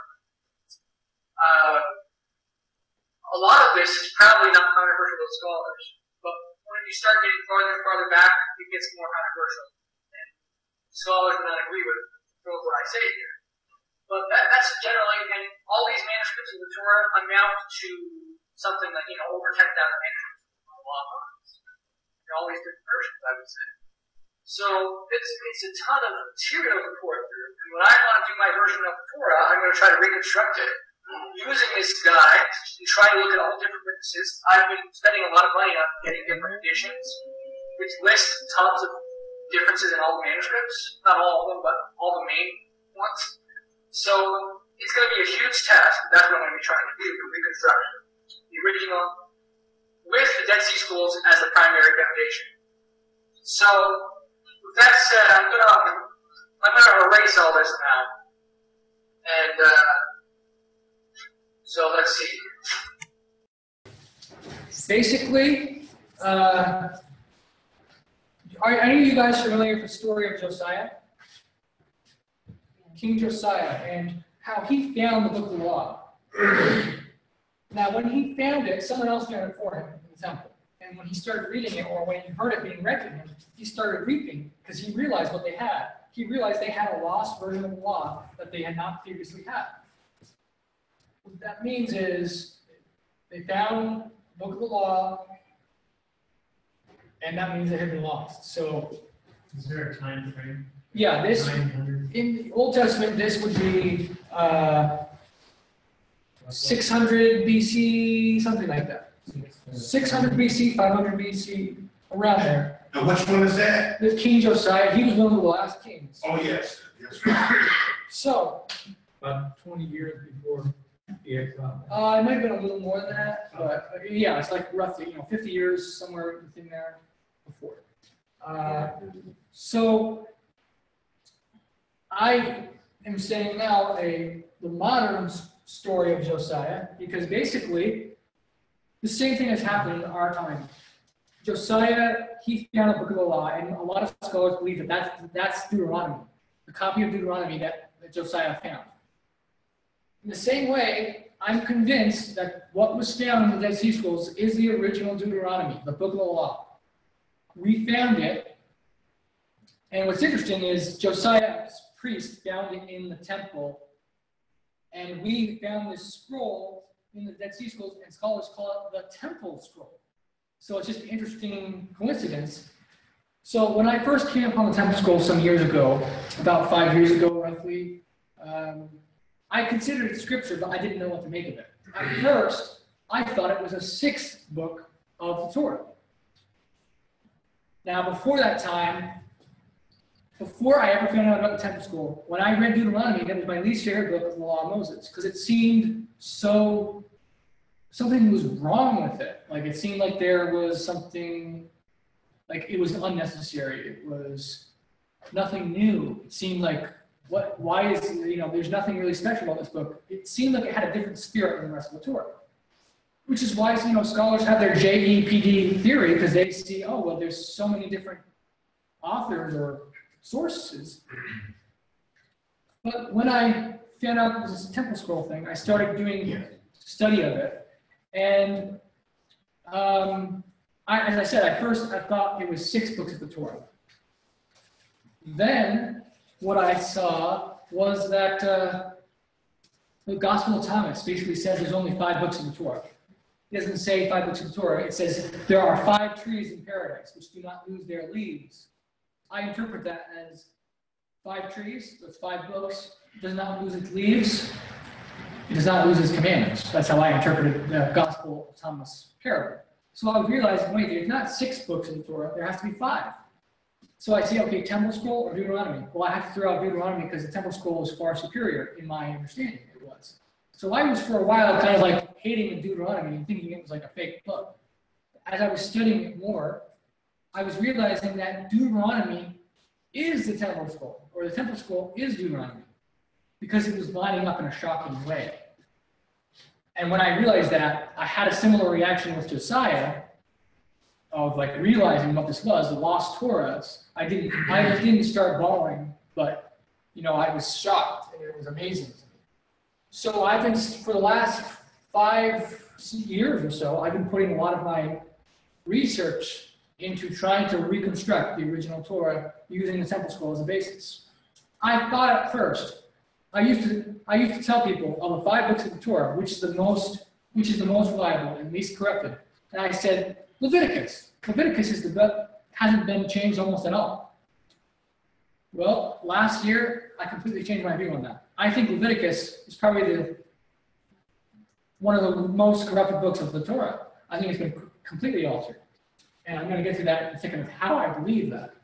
A lot of this is probably not controversial to scholars, but when you start getting farther and farther back, it gets more controversial. And scholars will not agree with what I say here. But that's generally, and all these manuscripts of the Torah amount to something like, over 10,000 manuscripts on the law books. All these different versions, I would say. So it's a ton of material to pour through. And when I want to do my version of the Torah, I'm going to try to reconstruct it using this guide and try to look at all the different witnesses. I've been spending a lot of money on getting different editions, which list tons of differences in all the manuscripts. Not all of them, but all the main ones. So it's going to be a huge task. That's what I'm going to be trying to do, the reconstruction. The original, with the Dead Sea Scrolls as the primary foundation. So, with that said, I'm gonna erase all this now. And so let's see. Basically, are any of you guys familiar with the story of Josiah? King Josiah, and how he found the Book of the Law. Now, when he found it, someone else found it for him in the temple. And when he started reading it, or when he heard it being read to him, he started weeping because he realized what they had. He realized they had a lost version of the law that they had not previously had. What that means is they found the Book of the Law, and that means it had been lost. So, is there a time frame? Yeah, this 900? in the Old Testament, this would be 600 BC, something like that. 600 BC, 500 BC, around there. And which one is that? This King Josiah, he was one of the last kings. Oh, yes. Yes. So, About 20 years before the exile. it might have been a little more than that, but yeah, it's like roughly, 50 years somewhere within there before. So, I am saying now the modern story of Josiah, because basically the same thing has happened in our time. Josiah, he found a Book of the Law, and a lot of scholars believe that that's Deuteronomy, the copy of Deuteronomy that Josiah found. In the same way, I'm convinced that what was found in the Dead Sea Scrolls is the original Deuteronomy, the Book of the Law. We found it, and what's interesting is Josiah's priest found it in the temple, and we found this scroll in the Dead Sea Scrolls, and scholars call it the Temple Scroll. So it's just an interesting coincidence. So when I first came upon the Temple Scroll some years ago, about 5 years ago roughly, I considered it scripture, but I didn't know what to make of it. At first, I thought it was a 6th book of the Torah. Now, before that time, before I ever found out about the Temple Scroll, when I read Deuteronomy, that was my least favorite book of the Law of Moses, because it seemed something was wrong with it. Like, it seemed like there was something, like it was unnecessary. It was nothing new. It seemed like why is, there's nothing really special about this book. It seemed like it had a different spirit than the rest of the Torah. Which is why, scholars have their JEPD theory, because they see, oh, well, there's so many different authors or sources. But when I found out this temple scroll thing, I started doing study of it. And as I said, at first I thought it was 6 books of the Torah. Then what I saw was that the Gospel of Thomas basically says there's only 5 books of the Torah. It doesn't say 5 books of the Torah. It says there are 5 trees in paradise which do not lose their leaves. I interpret that as 5 trees, that's 5 books, does not lose its leaves. It does not lose its commandments. That's how I interpreted the Gospel of Thomas parable. So I realized, wait, there's not 6 books in the Torah, there has to be 5. So I say, okay, temple scroll or Deuteronomy? Well, I have to throw out Deuteronomy because the temple scroll is far superior in my understanding. It was. So I was for a while kind of like hating the Deuteronomy and thinking it was like a fake book. As I was studying it more, I was realizing that Deuteronomy is the temple scroll, or the temple scroll is Deuteronomy, because it was lining up in a shocking way. And when I realized that, I had a similar reaction with Josiah, of like realizing what this was, the lost Torahs. I didn't start bawling, but I was shocked, and it was amazing to me. So I've been, for the last 5 years or so, I've been putting a lot of my research into trying to reconstruct the original Torah using the temple scroll as a basis. I thought at first, I used to tell people of the 5 books of the Torah, which is the most reliable and least corrupted. And I said, Leviticus. Leviticus is the book, hasn't been changed almost at all. Well, last year, I completely changed my view on that. I think Leviticus is probably one of the most corrupted books of the Torah. I think it's been completely altered. And I'm going to get to that in a second of how I believe that.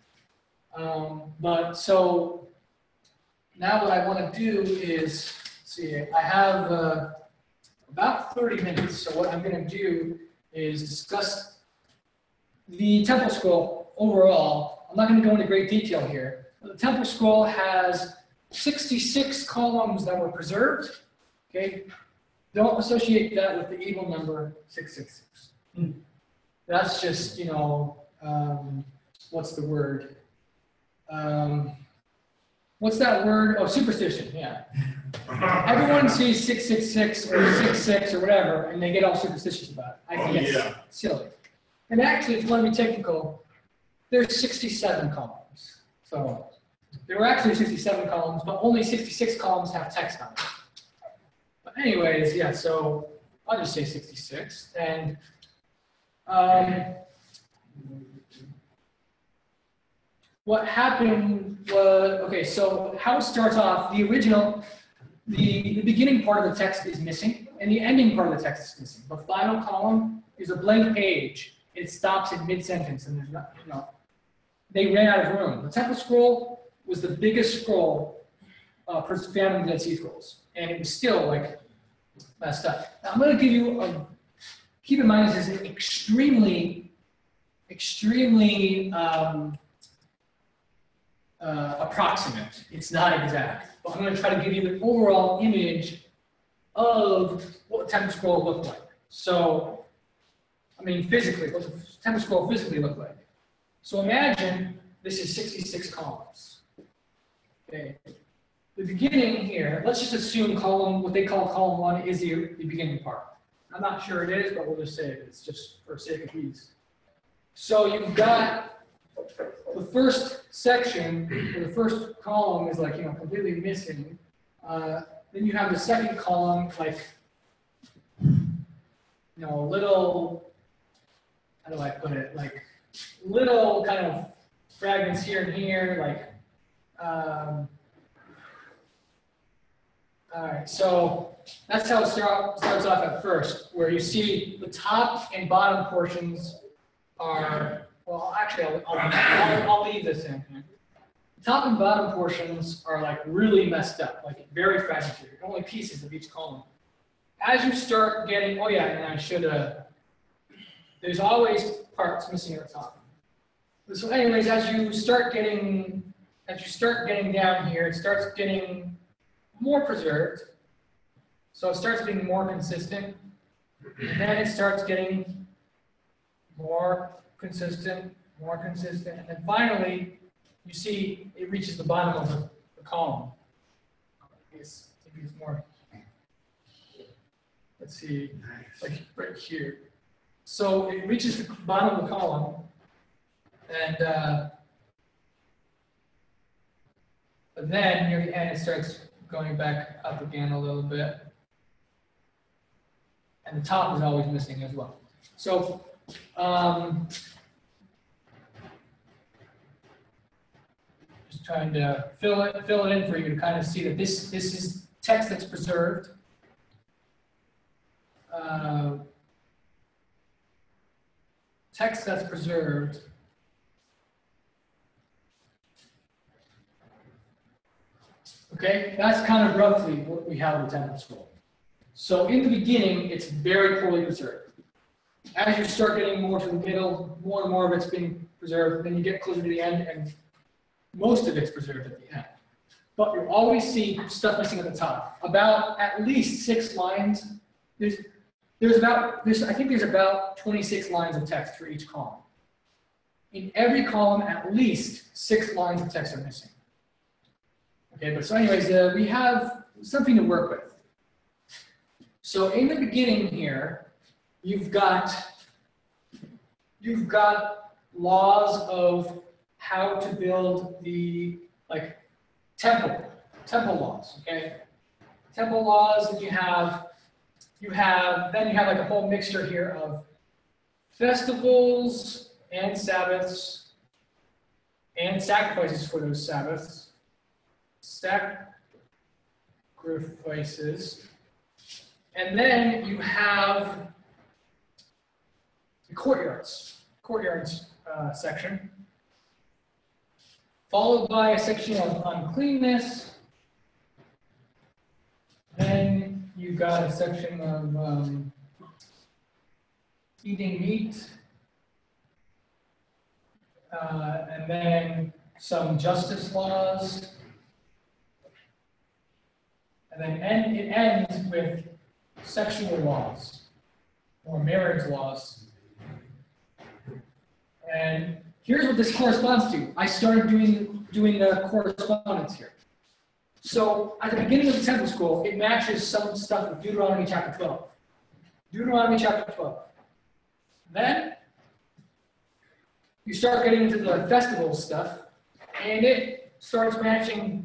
But so now what I want to do is, see, I have about 30 minutes. So what I'm going to do is discuss the temple scroll overall. I'm not going to go into great detail here. The temple scroll has 66 columns that were preserved. Okay, don't associate that with the evil number 666. That's just, what's the word? What's that word? Oh, superstition, yeah. Everyone sees 666 or 66 or whatever, and they get all superstitious about it. I think it's silly. And actually, if you want to be technical, there's 67 columns. So there were actually 67 columns, but only 66 columns have text on it. But anyways, yeah, so I'll just say 66. And what happened was, okay, so how it starts off, the beginning part of the text is missing, and the ending part of the text is missing. The final column is a blank page. It stops in mid-sentence, and there's not, they ran out of room. The temple scroll was the biggest scroll found in the Dead Sea Scrolls, and it was still like messed up. Now, I'm going to give you keep in mind this is an extremely approximate. It's not exact, but I'm going to try to give you the overall image of what the temple scroll looked like. So, I mean, physically, what the temple scroll physically looked like. So imagine this is 66 columns. Okay. The beginning here, let's just assume what they call column 1 is the beginning part. I'm not sure it is, but we'll just say it is, just for sake of ease. So you've got the first section, or the first column is like, completely missing. Then you have the second column, like, a little, how do I put it? Like, little kind of fragments here and here, like, all right, so that's how it starts off at first, where you see the top and bottom portions are, well, actually, I'll leave this in. The top and bottom portions are like really messed up, like very fragmentary, only pieces of each column. As you start getting, oh yeah, and I should, there's always parts missing at the top. So anyways, as as you start getting down here, it starts getting more preserved. So it starts being more consistent. And then it starts getting more consistent, and then finally, you see it reaches the bottom of the column. Maybe it's more, let's see, like right here. So it reaches the bottom of the column, and but then near the end it starts going back up again a little bit. And the top is always missing as well. So, just trying to fill it in for you to kind of see that this is text that's preserved. Text that's preserved. Okay, that's kind of roughly what we have in the Temple Scroll. So in the beginning, it's very poorly preserved. As you start getting more to the middle, more and more of it's being preserved. Then you get closer to the end, and most of it's preserved at the end. But you always see stuff missing at the top. About at least 6 lines. I think there's about 26 lines of text for each column. In every column, at least 6 lines of text are missing. Okay, but so anyways, we have something to work with. So in the beginning here, you've got laws of how to build the temple laws, okay? Temple laws, and you have like a whole mixture here of festivals and Sabbaths and sacrifices for those Sabbaths. Sacrifices. And then you have the courtyards section, followed by a section of uncleanness. Then you've got a section of eating meat, and then some justice laws. And then it ends with sexual laws or marriage laws. And here's what this corresponds to. I started doing the correspondence here. So at the beginning of the Temple Scroll, it matches some stuff with Deuteronomy chapter 12. Deuteronomy chapter 12. Then you start getting into the festival stuff, and it starts matching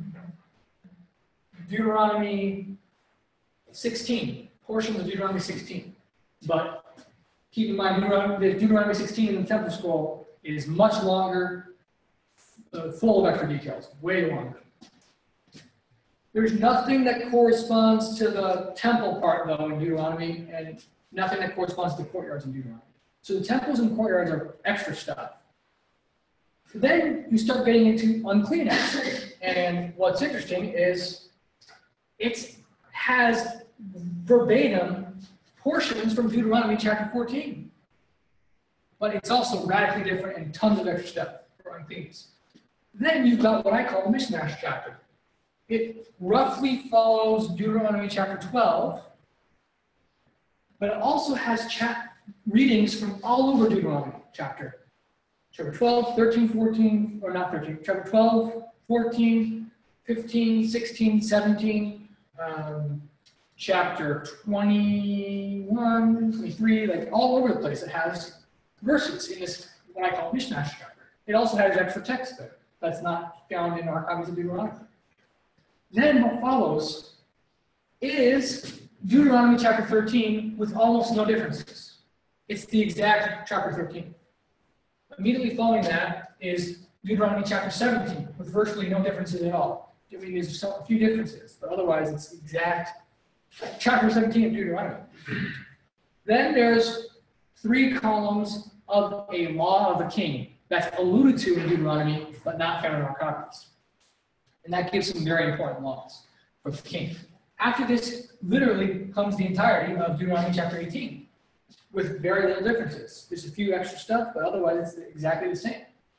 Deuteronomy 16, portions of Deuteronomy 16. But keep in mind, Deuteronomy 16 in the Temple Scroll is much longer, full of extra details, way longer. There's nothing that corresponds to the temple part, though, in Deuteronomy, and nothing that corresponds to the courtyards in Deuteronomy. So the temples and courtyards are extra stuff. Then you start getting into uncleanness. And what's interesting is it has verbatim portions from Deuteronomy chapter 14. But it's also radically different and tons of extra stuff for uncleanness. Then you've got what I call the mishmash chapter. It roughly follows Deuteronomy chapter 12, but it also has readings from all over Deuteronomy chapter 12, 13, 14, or not 13, chapter 12, 14, 15, 16, 17, chapter 21, 23, like all over the place. It has verses in this, what I call mishmash chapter. It also has extra text there that's not found in our copies of Deuteronomy. Then what follows is Deuteronomy chapter 13 with almost no differences. It's the exact chapter 13. Immediately following that is Deuteronomy chapter 17 with virtually no differences at all. I mean, there's a few differences, but otherwise it's the exact chapter 17 of Deuteronomy. Then there's 3 columns of a law of the king that's alluded to in Deuteronomy, but not found in our copies. And that gives some very important laws for the king. After this, literally comes the entirety of Deuteronomy chapter 18, with very little differences. There's a few extra stuff, but otherwise it's exactly the same.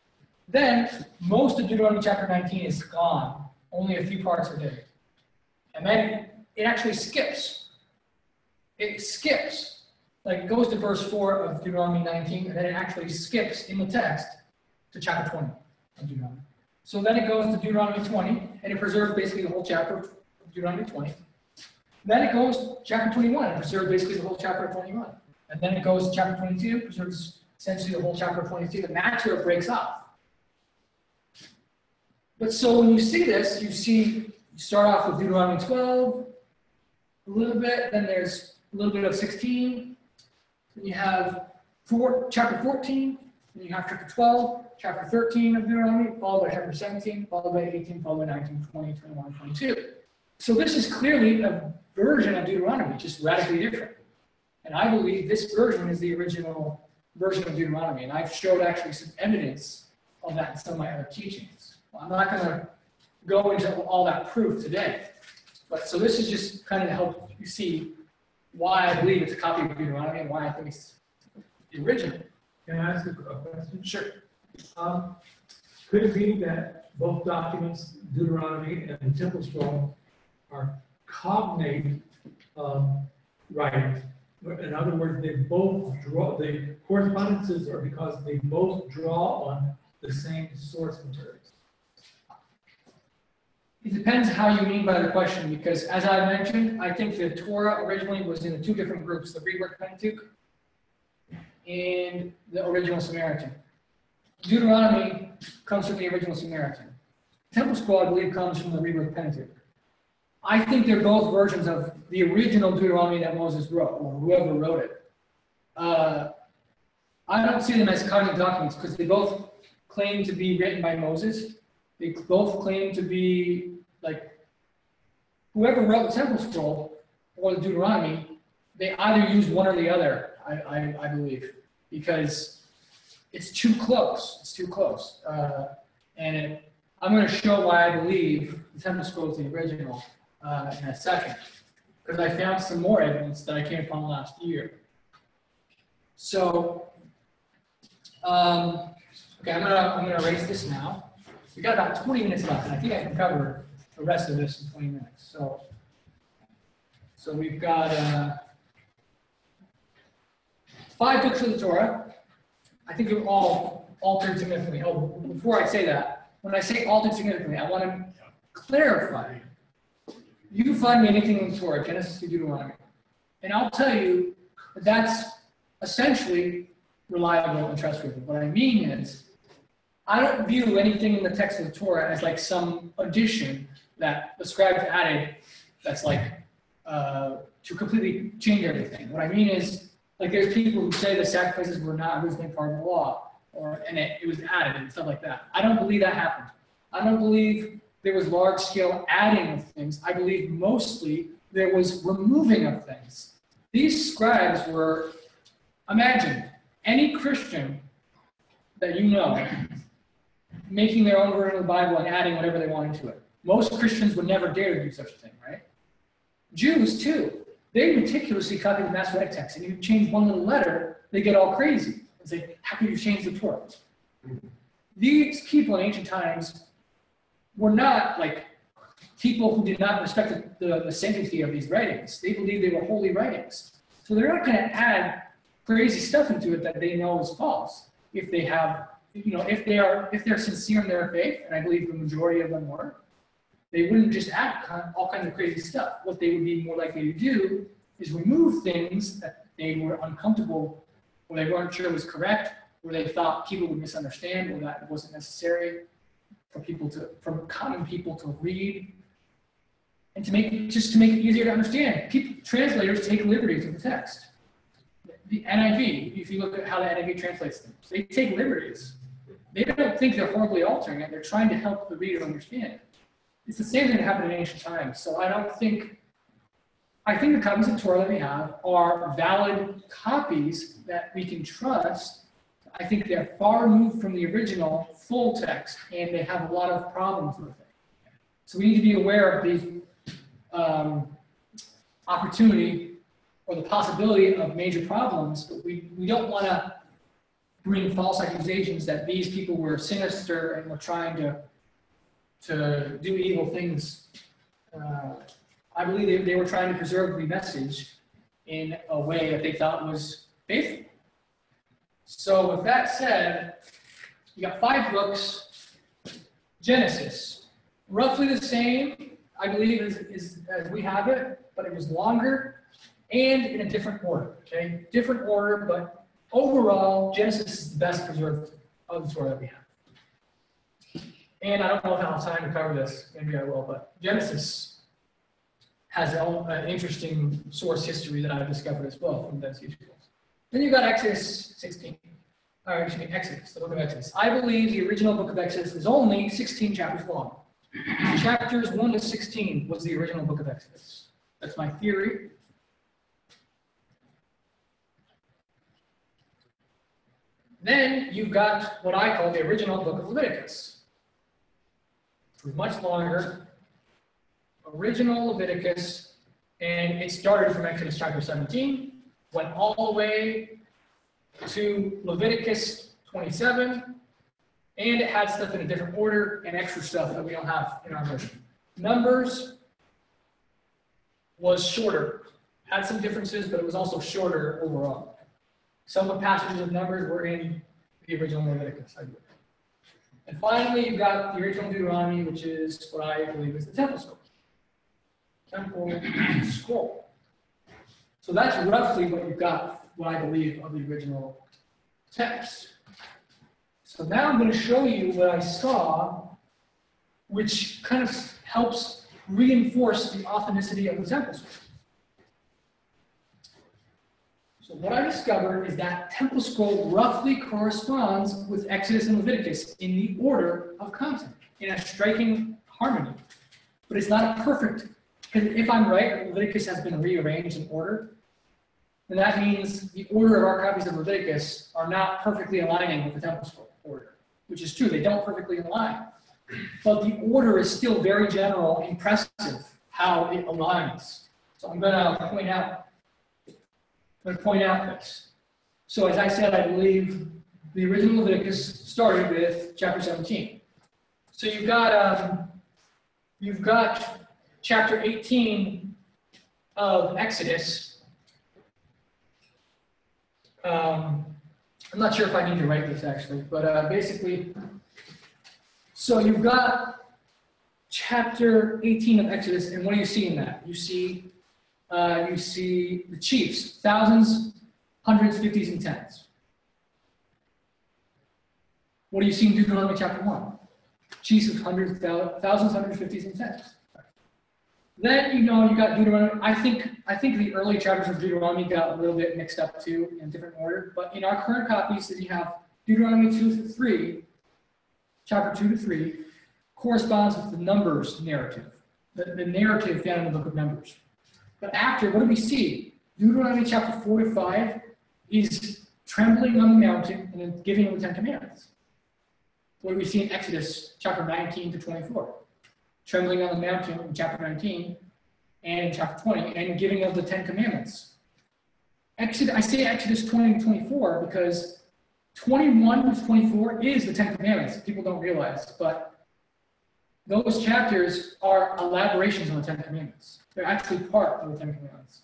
Then most of Deuteronomy chapter 19 is gone. Only a few parts are there. And then it actually skips. It skips. Like it goes to verse 4 of Deuteronomy 19, and then it actually skips in the text to chapter 20 of Deuteronomy. So then it goes to Deuteronomy 20, and it preserves basically the whole chapter of Deuteronomy 20. Then it goes to chapter 21, and preserves basically the whole chapter of 21. And then it goes to chapter 22, preserves essentially the whole chapter of 22, and that's where it breaks off. But so when you see this, you start off with Deuteronomy 12, a little bit, then there's a little bit of 16, then you have chapter 14, then you have chapter 12, chapter 13 of Deuteronomy, followed by chapter 17, followed by 18, followed by 19, 20, 21, 22. So this is clearly a version of Deuteronomy, just radically different. And I believe this version is the original version of Deuteronomy, and I've showed actually some evidence of that in some of my other teachings. Well, I'm not going to go into all that proof today, but so this is just kind of to help you see why I believe it's a copy of Deuteronomy and why I think it's the original. Can I ask a question? Sure. Could it be that both documents, Deuteronomy and the Temple Scroll, are cognate writings? In other words, they both draw, the correspondences are because they both draw on the same source materials. It depends how you mean by the question, because as I mentioned, I think the Torah originally was in the two different groups, the reworked Pentateuch and the original Samaritan. Deuteronomy comes from the original Samaritan. Temple Scroll, I believe, comes from the reworked Pentateuch. I think they're both versions of the original Deuteronomy that Moses wrote, or whoever wrote it. I don't see them as cognate documents because they both claim to be written by Moses. They both claim to be, like, whoever wrote the Temple Scroll or the Deuteronomy, they either used one or the other, I believe, because it's too close. It's too close. I'm going to show why I believe the Temple Scroll is the original in a second, because I found some more evidence that I came upon last year. So, okay, I'm gonna erase this now. We got about 20 minutes left, and I think I can cover the rest of this in 20 minutes. So we've got 5 books of the Torah. I think they're all altered significantly. Oh, before I say that, when I say altered significantly, I want to clarify. You find me anything in the Torah, Genesis to Deuteronomy, and I'll tell you that that's essentially reliable and trustworthy. What I mean is, I don't view anything in the text of the Torah as like some addition that the scribes added that's like to completely change everything. What I mean is, like, there's people who say the sacrifices were not originally part of the law, and it was added and stuff like that. I don't believe that happened. I don't believe there was large-scale adding of things. I believe mostly there was removing of things. These scribes were, imagine, any Christian that you know making their own version of the Bible and adding whatever they wanted to it. Most Christians would never dare to do such a thing, right? Jews, too. They meticulously copy the Masoretic Text, and you change one little letter, they get all crazy and say, how can you change the Torah? These people in ancient times were not like people who did not respect the sanctity of these writings. They believed they were holy writings. So they're not going to add crazy stuff into it that they know is false. If they have, if they're sincere in their faith, and I believe the majority of them were, they wouldn't just add all kinds of crazy stuff. What they would be more likely to do is remove things that they were uncomfortable, or they weren't sure was correct, or they thought people would misunderstand, or that it wasn't necessary for common people to read, and to make it easier to understand. Translators take liberties with the text. The NIV, if you look at how the NIV translates things, they take liberties. They don't think they're horribly altering it. They're trying to help the reader understand. It's the same thing that happened in ancient times. So I think the copies of Torah that we have are valid copies that we can trust. I think they're far removed from the original full text, and they have a lot of problems with it. So we need to be aware of the opportunity or the possibility of major problems, but we don't want to bring false accusations that these people were sinister and were trying to do evil things. I believe they were trying to preserve the message in a way that they thought was faithful. So with that said, you got 5 books. Genesis, roughly the same, I believe, as we have it, but it was longer and in a different order, okay? Different order, but overall, Genesis is the best preserved of the Torah that we have. And I don't know if I'll have time to cover this, maybe I will, but Genesis has an interesting source history that I've discovered as well from Dead Sea Scrolls. Then you've got Exodus 16. Or excuse me, Exodus, the book of Exodus. I believe the original book of Exodus is only 16 chapters long. Chapters 1 to 16 was the original book of Exodus. That's my theory. Then you've got what I call the original book of Leviticus. It's much longer. Original Leviticus, and it started from Exodus chapter 17, went all the way to Leviticus 27, and it had stuff in a different order and extra stuff that we don't have in our version. Numbers was shorter, had some differences, but it was also shorter overall. Some of the passages of Numbers were in the original Leviticus, I believe. And finally, you've got the original Deuteronomy, which is what I believe is the Temple Scroll. Temple Scroll. So that's roughly what you've got, what I believe, of the original text. So now I'm going to show you what I saw, which kind of helps reinforce the authenticity of the Temple Scroll. So what I discovered is that Temple Scroll roughly corresponds with Exodus and Leviticus in the order of content, in a striking harmony. But it's not perfect. Because if I'm right, Leviticus has been rearranged in order, then that means the order of our copies of Leviticus are not perfectly aligning with the Temple Scroll order, which is true. They don't perfectly align. But the order is still very general, impressive, how it aligns. So I'm going to point out this. So as I said, I believe the original Leviticus started with chapter 17. So you've got chapter 18 of Exodus. I'm not sure if I need to write this actually, but basically, so you've got chapter 18 of Exodus, and what do you see in that? You see the chiefs, thousands, hundreds, fifties, and tens. What do you see in Deuteronomy chapter 1? Chiefs of hundreds, thousands, hundreds, fifties, and tens. Then you got Deuteronomy. I think the early chapters of Deuteronomy got a little bit mixed up too in different order. But in our current copies, you have Deuteronomy 2 to 3, chapter 2 to 3, corresponds with the Numbers narrative, the narrative found in the book of Numbers. But after, what do we see? Deuteronomy chapter 4 to 5 is trembling on the mountain and then giving of the 10 Commandments. What do we see in Exodus chapter 19 to 24? Trembling on the mountain in chapter 19 and chapter 20, and giving of the 10 Commandments. I say Exodus 20 to 24 because 21 to 24 is the 10 Commandments. People don't realize, but those chapters are elaborations on the 10 Commandments. They're actually part of the 10 Commandments.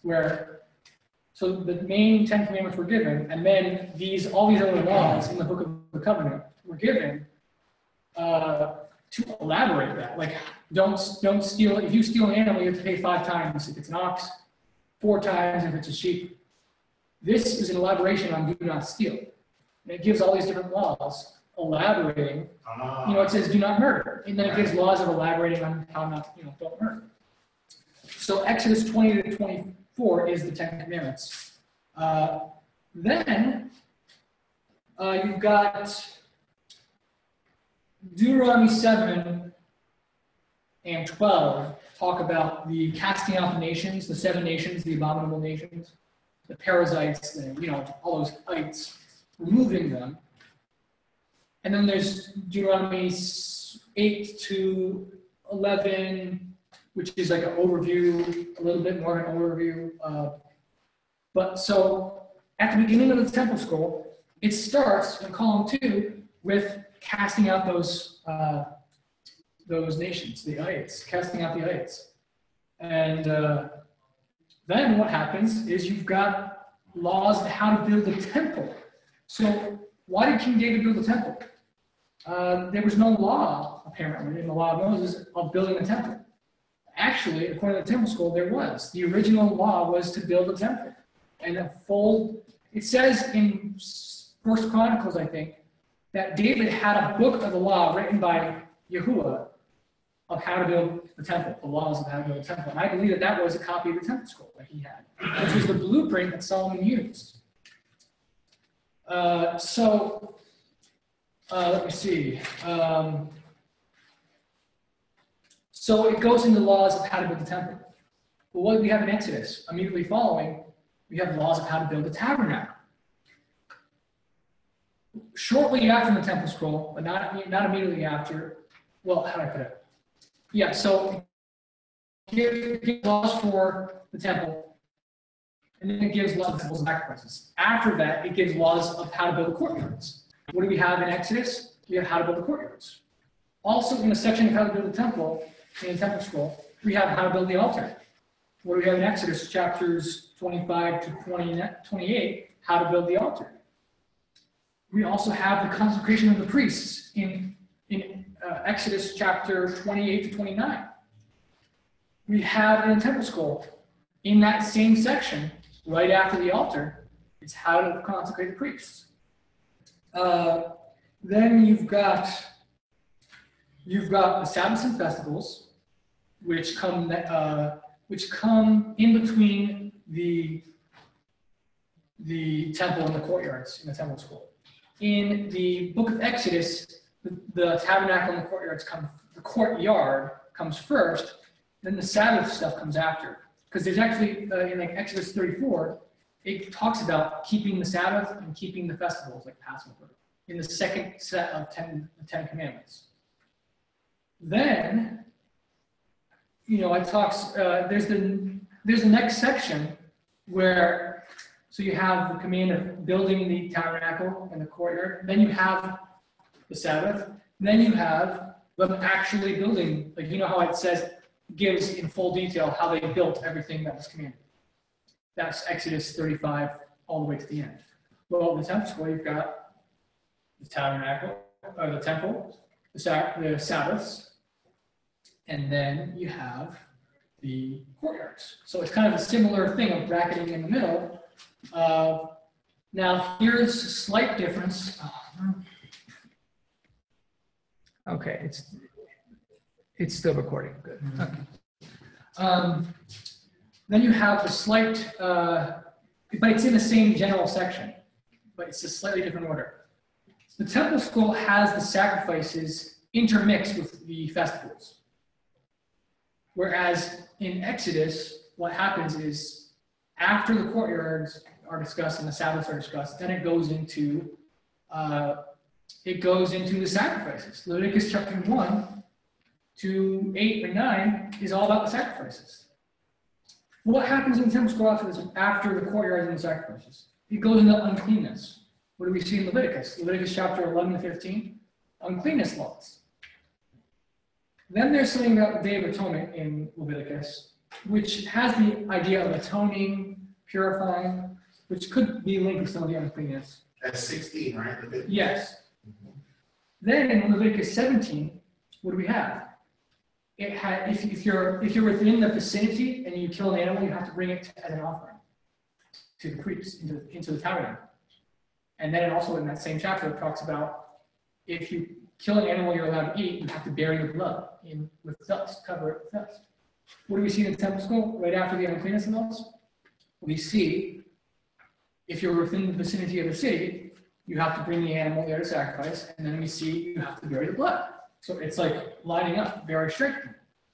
So the main 10 Commandments were given, and then all these other laws in the Book of the Covenant were given to elaborate that. Like, don't steal. If you steal an animal, you have to pay 5 times if it's an ox, 4 times if it's a sheep. This is an elaboration on do not steal. And it gives all these different laws elaborating. It says do not murder, and then it gives laws of elaborating on how not, don't murder. So Exodus 20 to 24 is the 10 Commandments. Then you've got Deuteronomy 7 and 12 talk about the casting out the nations, the 7 nations, the abominable nations, the parasites, all those ites, removing them. And then there's Deuteronomy 8 to 11, which is like an overview, a little bit more of an overview. But so at the beginning of the Temple Scroll, it starts in column 2 with casting out those nations, the ites, casting out the ites. And then what happens is you've got laws on how to build the temple. So why did King David build the temple? There was no law, apparently, in the law of Moses of building a temple. Actually, according to the temple scroll, there was. The original law was to build a temple. And it says in 1 Chronicles, I think, that David had a book of the law written by Yahuwah of how to build the temple, the laws of how to build a temple. And I believe that that was a copy of the temple scroll that he had, which was the blueprint that Solomon used. Let me see. So it goes into laws of how to build the temple. But what do we have in Exodus? Immediately following, we have laws of how to build the tabernacle. Shortly after the temple scroll, but not immediately after. Well, how do I put it? Yeah, so it gives laws for the temple, and then it gives laws of temples and sacrifices. After that, it gives laws of how to build the courtyards. What do we have in Exodus? We have how to build the courtyards. Also, in the section of how to build the temple, in the temple scroll, we have how to build the altar. What do we have in Exodus chapters 25 to 28? How to build the altar. We also have the consecration of the priests in Exodus chapter 28 to 29. We have in the temple scroll, in that same section, right after the altar, it's how to consecrate the priests. Then you've got the Sabbaths and festivals, which come in between the temple and the courtyards in the temple scroll. In the book of Exodus, the tabernacle and the courtyard comes first, then the Sabbath stuff comes after. Because there's actually, in like Exodus 34, it talks about keeping the Sabbath and keeping the festivals, like Passover, in the second set of the Ten Commandments. Then, there's the next section where, so you have the command of building the tabernacle and the courtyard, then you have the Sabbath, then you have them actually building, like how it says, gives in full detail how they built everything that was commanded. That's Exodus 35 all the way to the end. Well, the temple scroll, you've got the tabernacle, or the temple, the Sabbaths, and then you have the courtyards. So it's kind of a similar thing of bracketing in the middle. Now, here's a slight difference. Okay, it's still recording. Good. Okay. Then you have the slight, but it's in the same general section, but it's a slightly different order. The temple scroll has the sacrifices intermixed with the festivals. Whereas in Exodus, what happens is after the courtyards are discussed and the Sabbaths are discussed, then it goes into the sacrifices. Leviticus chapter 1 to 8 or 9 is all about the sacrifices. What happens in the temple scroll after the courtyards and the sacrifices? It goes into uncleanness. What do we see in Leviticus? Leviticus chapter 11 to 15, uncleanness laws. Then there's something about the Day of Atonement in Leviticus, which has the idea of atoning, purifying, which could be linked with some of the uncleanness. That's 16, right? Leviticus. Yes. Then in Leviticus 17, what do we have? If you're within the vicinity and you kill an animal, you have to bring it as an offering to the priests into the tabernacle. And then also in that same chapter, it talks about if you kill an animal you're allowed to eat, you have to bury the blood with dust, cover it with dust. What do we see in the temple scroll right after the uncleanness laws? We see if you're within the vicinity of the city, you have to bring the animal there to sacrifice, and then we see you have to bury the blood. So it's like lining up very strictly.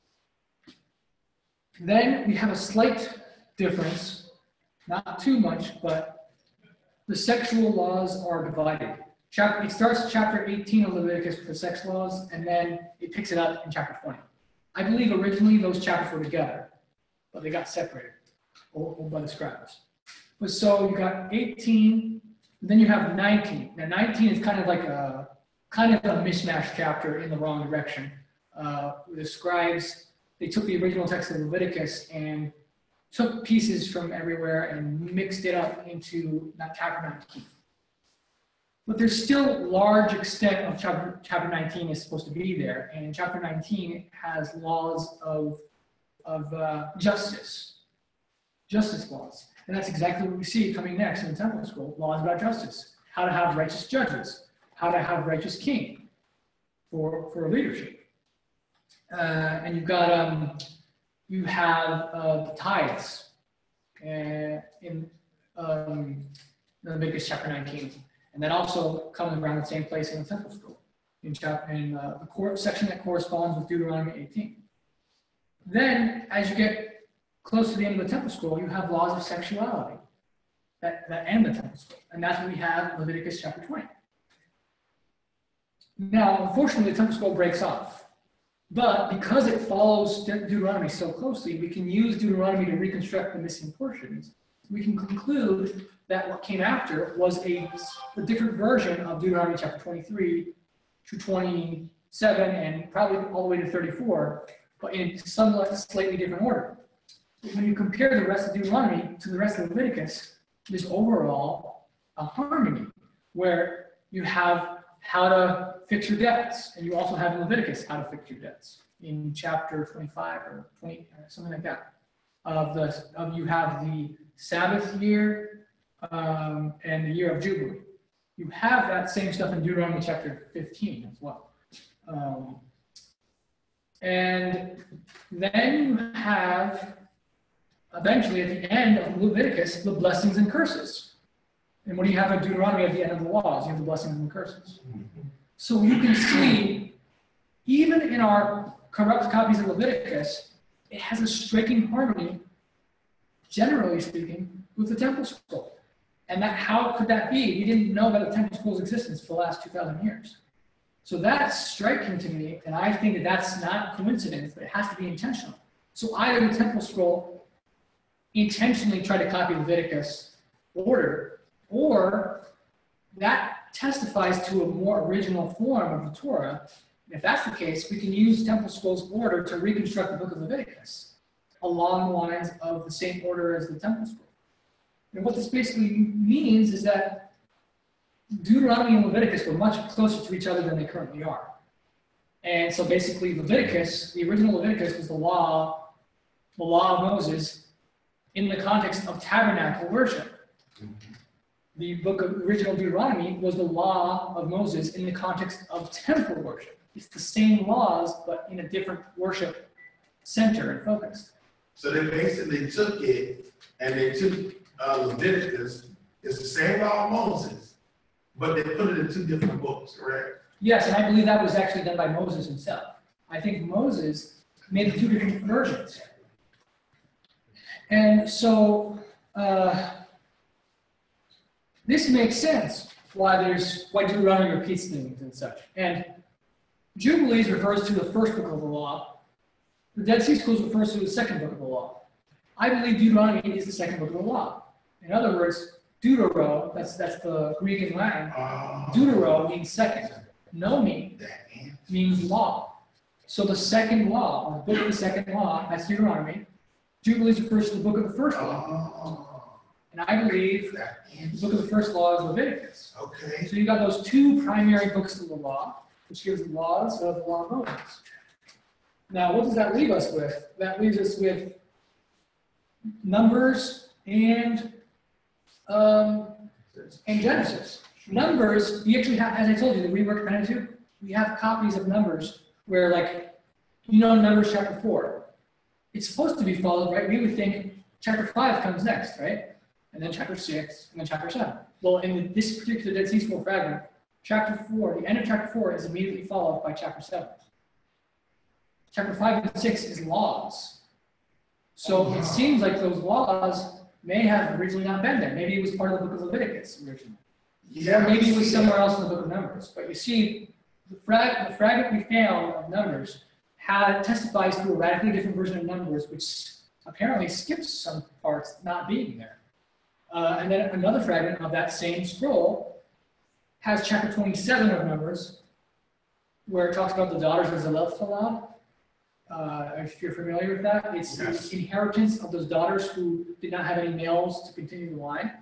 Then we have a slight difference, not too much, but the sexual laws are divided. It starts chapter 18 of Leviticus with the sex laws, and then it picks it up in chapter 20. I believe originally those chapters were together, but they got separated by the scribes. But so you got 18 Then you have 19. Now 19 is kind of a mismatched chapter in the wrong direction. The scribes, they took the original text of Leviticus and took pieces from everywhere and mixed it up into that chapter 19. But there's still large extent of chapter 19 is supposed to be there, and chapter 19 has laws of justice laws. And that's exactly what we see coming next in the Temple Scroll, laws about justice, how to have righteous judges, how to have righteous king for leadership. And you have the tithes in Leviticus chapter 19. And that also comes around the same place in the Temple Scroll, in the section that corresponds with Deuteronomy 18. Then, as you get close to the end of the Temple Scroll, you have laws of sexuality that end the Temple Scroll. And that's what we have in Leviticus chapter 20. Now, unfortunately, the Temple Scroll breaks off. But because it follows Deuteronomy so closely, we can use Deuteronomy to reconstruct the missing portions. We can conclude that what came after was a different version of Deuteronomy chapter 23 to 27 and probably all the way to 34, but in somewhat slightly different order. When you compare the rest of Deuteronomy to the rest of Leviticus, there's overall a harmony where you have how to fix your debts, and you also have in Leviticus how to fix your debts in chapter 25 or 20 or something like that. You have the Sabbath year and the year of Jubilee. You have that same stuff in Deuteronomy chapter 15 as well. And then you have, eventually at the end of Leviticus, the blessings and curses. And what do you have in Deuteronomy at the end of the laws? You have the blessings and curses. So you can see, even in our corrupt copies of Leviticus, it has a striking harmony, generally speaking, with the Temple Scroll. And how could that be? We didn't know about the Temple Scroll's existence for the last 2,000 years. So that's striking to me, and I think that that's not coincidence, but it has to be intentional. So either the Temple Scroll intentionally tried to copy Leviticus order, or that testifies to a more original form of the Torah. And if that's the case, we can use Temple Scroll's order to reconstruct the book of Leviticus along the lines of the same order as the Temple Scroll. And what this basically means is that Deuteronomy and Leviticus were much closer to each other than they currently are. And so basically Leviticus, the original Leviticus was the law of Moses in the context of tabernacle worship. The book of original Deuteronomy was the law of Moses in the context of temple worship. It's the same laws, but in a different worship center and focus. So they basically took it and they took Leviticus. It's the same law of Moses, but they put it in two different books, correct? Yes, and I believe that was actually done by Moses himself. I think Moses made the two different versions. And so this makes sense why Deuteronomy repeats things and such. And Jubilees refers to the first book of the law. The Dead Sea Scrolls refers to the second book of the law. I believe Deuteronomy is the second book of the law. In other words, Deutero, that's the Greek and Latin. Deutero means second. Nomi means law. So the second law, or the book of the second law, that's Deuteronomy. Jubilees refers to the book of the first law. And I believe the book of the first law is Leviticus. Okay. So you got those two primary books of the law, which gives the laws of the law of Moses. Now, what does that leave us with? That leaves us with Numbers and Genesis. Numbers, we actually have, as I told you, the reworked Pentateuch, we have copies of Numbers where, like, Numbers chapter 4. It's supposed to be followed, right? We would think chapter 5 comes next, right? And then chapter 6, and then chapter 7. Well, in this particular Dead Sea Scroll fragment, chapter 4, the end of chapter 4 is immediately followed by chapter 7. Chapter 5 and 6 is laws. So it seems like those laws may have originally not been there. Maybe it was part of the book of Leviticus originally. Yeah, Or maybe it was somewhere else in the book of Numbers. But you see, the fragment we found of Numbers testifies to a radically different version of Numbers, which apparently skips some parts not being there. And then another fragment of that same scroll has chapter 27 of Numbers, where it talks about the daughters of Zelophehad. If you're familiar with that, it's Yes. the inheritance of those daughters who did not have any males to continue the line.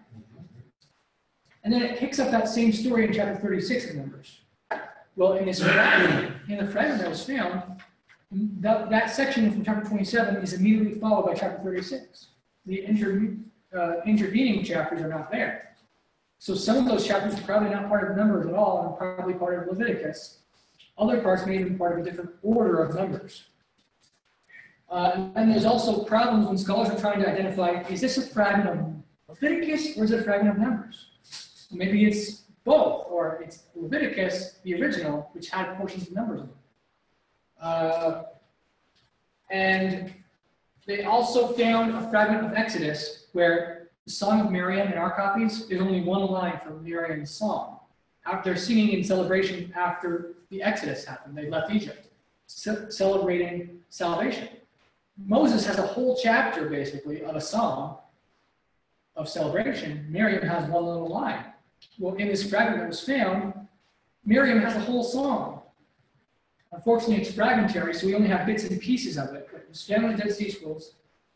And then it picks up that same story in chapter 36 of Numbers. Well, in this fragment, in the fragment that was found, that section from chapter 27 is immediately followed by chapter 36. The intervening chapters are not there. So some of those chapters are probably not part of Numbers at all, and probably part of Leviticus. Other parts may even be part of a different order of Numbers. And there's also problems when scholars are trying to identify, is this a fragment of Leviticus or is it a fragment of Numbers? Maybe it's both, or it's Leviticus, the original, which had portions of Numbers in it. And they also found a fragment of Exodus where the Song of Miriam in our copies, there's only one line from Miriam's song. They're singing in celebration after the Exodus happened. They left Egypt, celebrating salvation. Moses has a whole chapter, basically, of a song of celebration. Miriam has one little line. Well, in this fragment that was found, Miriam has a whole song. Unfortunately, it's fragmentary, so we only have bits and pieces of it. But it's found in the Dead Sea Scrolls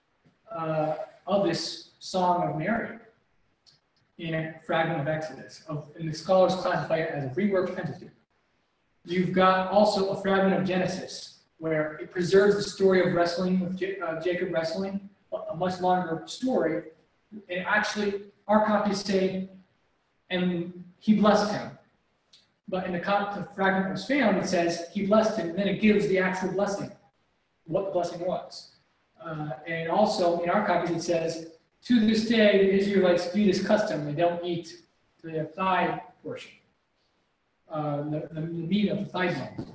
of this song of Miriam in a fragment of Exodus. And the scholars classify it as a reworked Pentateuch. You've got also a fragment of Genesis, where it preserves the story of wrestling, with Jacob wrestling, a much longer story. And actually, our copies say, and he blessed him. But in the fragment that was found, it says he blessed him, and then it gives the actual blessing, what the blessing was. And also, in our copies, it says, to this day, the Israelites do this custom. They don't eat the thigh portion, the meat of the thigh bone.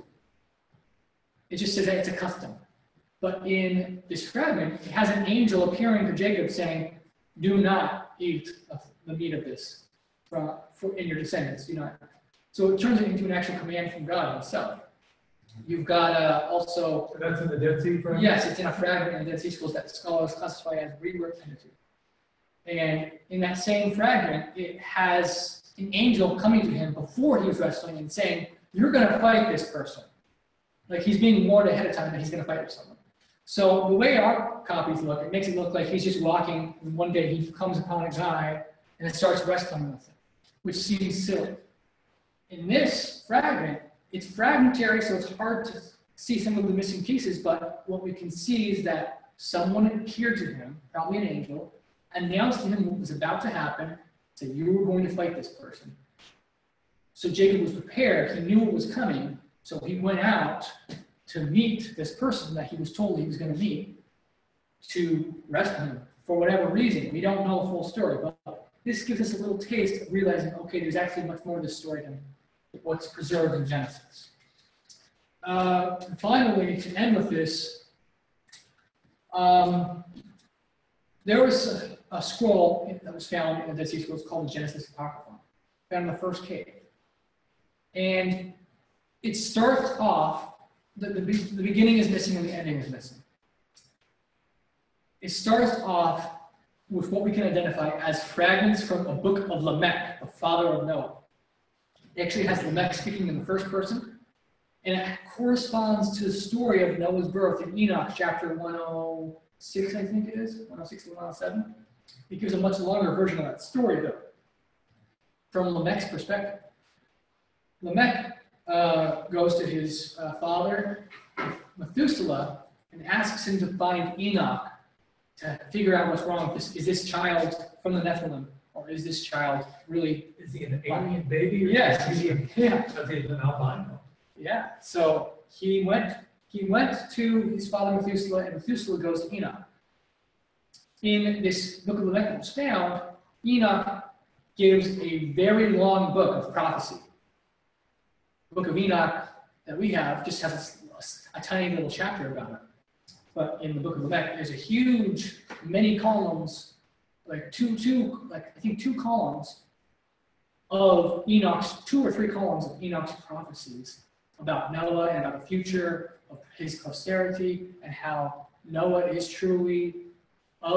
It just says that it's a custom. But in this fragment, it has an angel appearing to Jacob saying, do not eat the meat of this in your descendants. Do not. So it turns it into an actual command from God himself. You've got also... That's in the Dead Sea fragment? Yes, it's in a fragment in the Dead Sea Scrolls that scholars classify as reworked Pentateuch. And in that same fragment, it has an angel coming to him before he was wrestling and saying, you're going to fight this person. Like he's being warned ahead of time that he's going to fight with someone. So the way our copies look, it makes it look like he's just walking, and one day he comes upon a guy and then starts wrestling with him, which seems silly. In this fragment, it's fragmentary, so it's hard to see some of the missing pieces, but what we can see is that someone appeared to him, probably an angel, announced to him what was about to happen, said, you were going to fight this person. So Jacob was prepared, he knew what was coming, so he went out to meet this person that he was told he was going to meet, to wrestle him for whatever reason. We don't know the full story, but this gives us a little taste of realizing, okay, there's actually much more to this story than what's preserved in Genesis. Finally, to end with this, there was a scroll that was found in the Dead Sea Scrolls called the Genesis Apocryphon, found in the first cave. And it starts off, the beginning is missing and the ending is missing. It starts off with what we can identify as fragments from a book of Lamech, the father of Noah. It actually has Lamech speaking in the first person, and it corresponds to the story of Noah's birth in Enoch chapter 106, I think it is, 106 to 107. It gives a much longer version of that story, though, from Lamech's perspective. Lamech goes to his father, Methuselah, and asks him to find Enoch to figure out what's wrong with this. Is this child from the Nephilim, or is this child really... Is he an alien baby? Or Yes. Is he Yeah. an albino? Yeah. So he went to his father Methuselah, and Methuselah goes to Enoch. In this book of Lamech that was found, Enoch gives a very long book of prophecy. The book of Enoch that we have just has a tiny little chapter about it. But in the book of Lamech, there's a huge, many columns, like two columns of Enoch's, 2 or 3 columns of Enoch's prophecies about Noah and about the future of his posterity and how Noah is truly of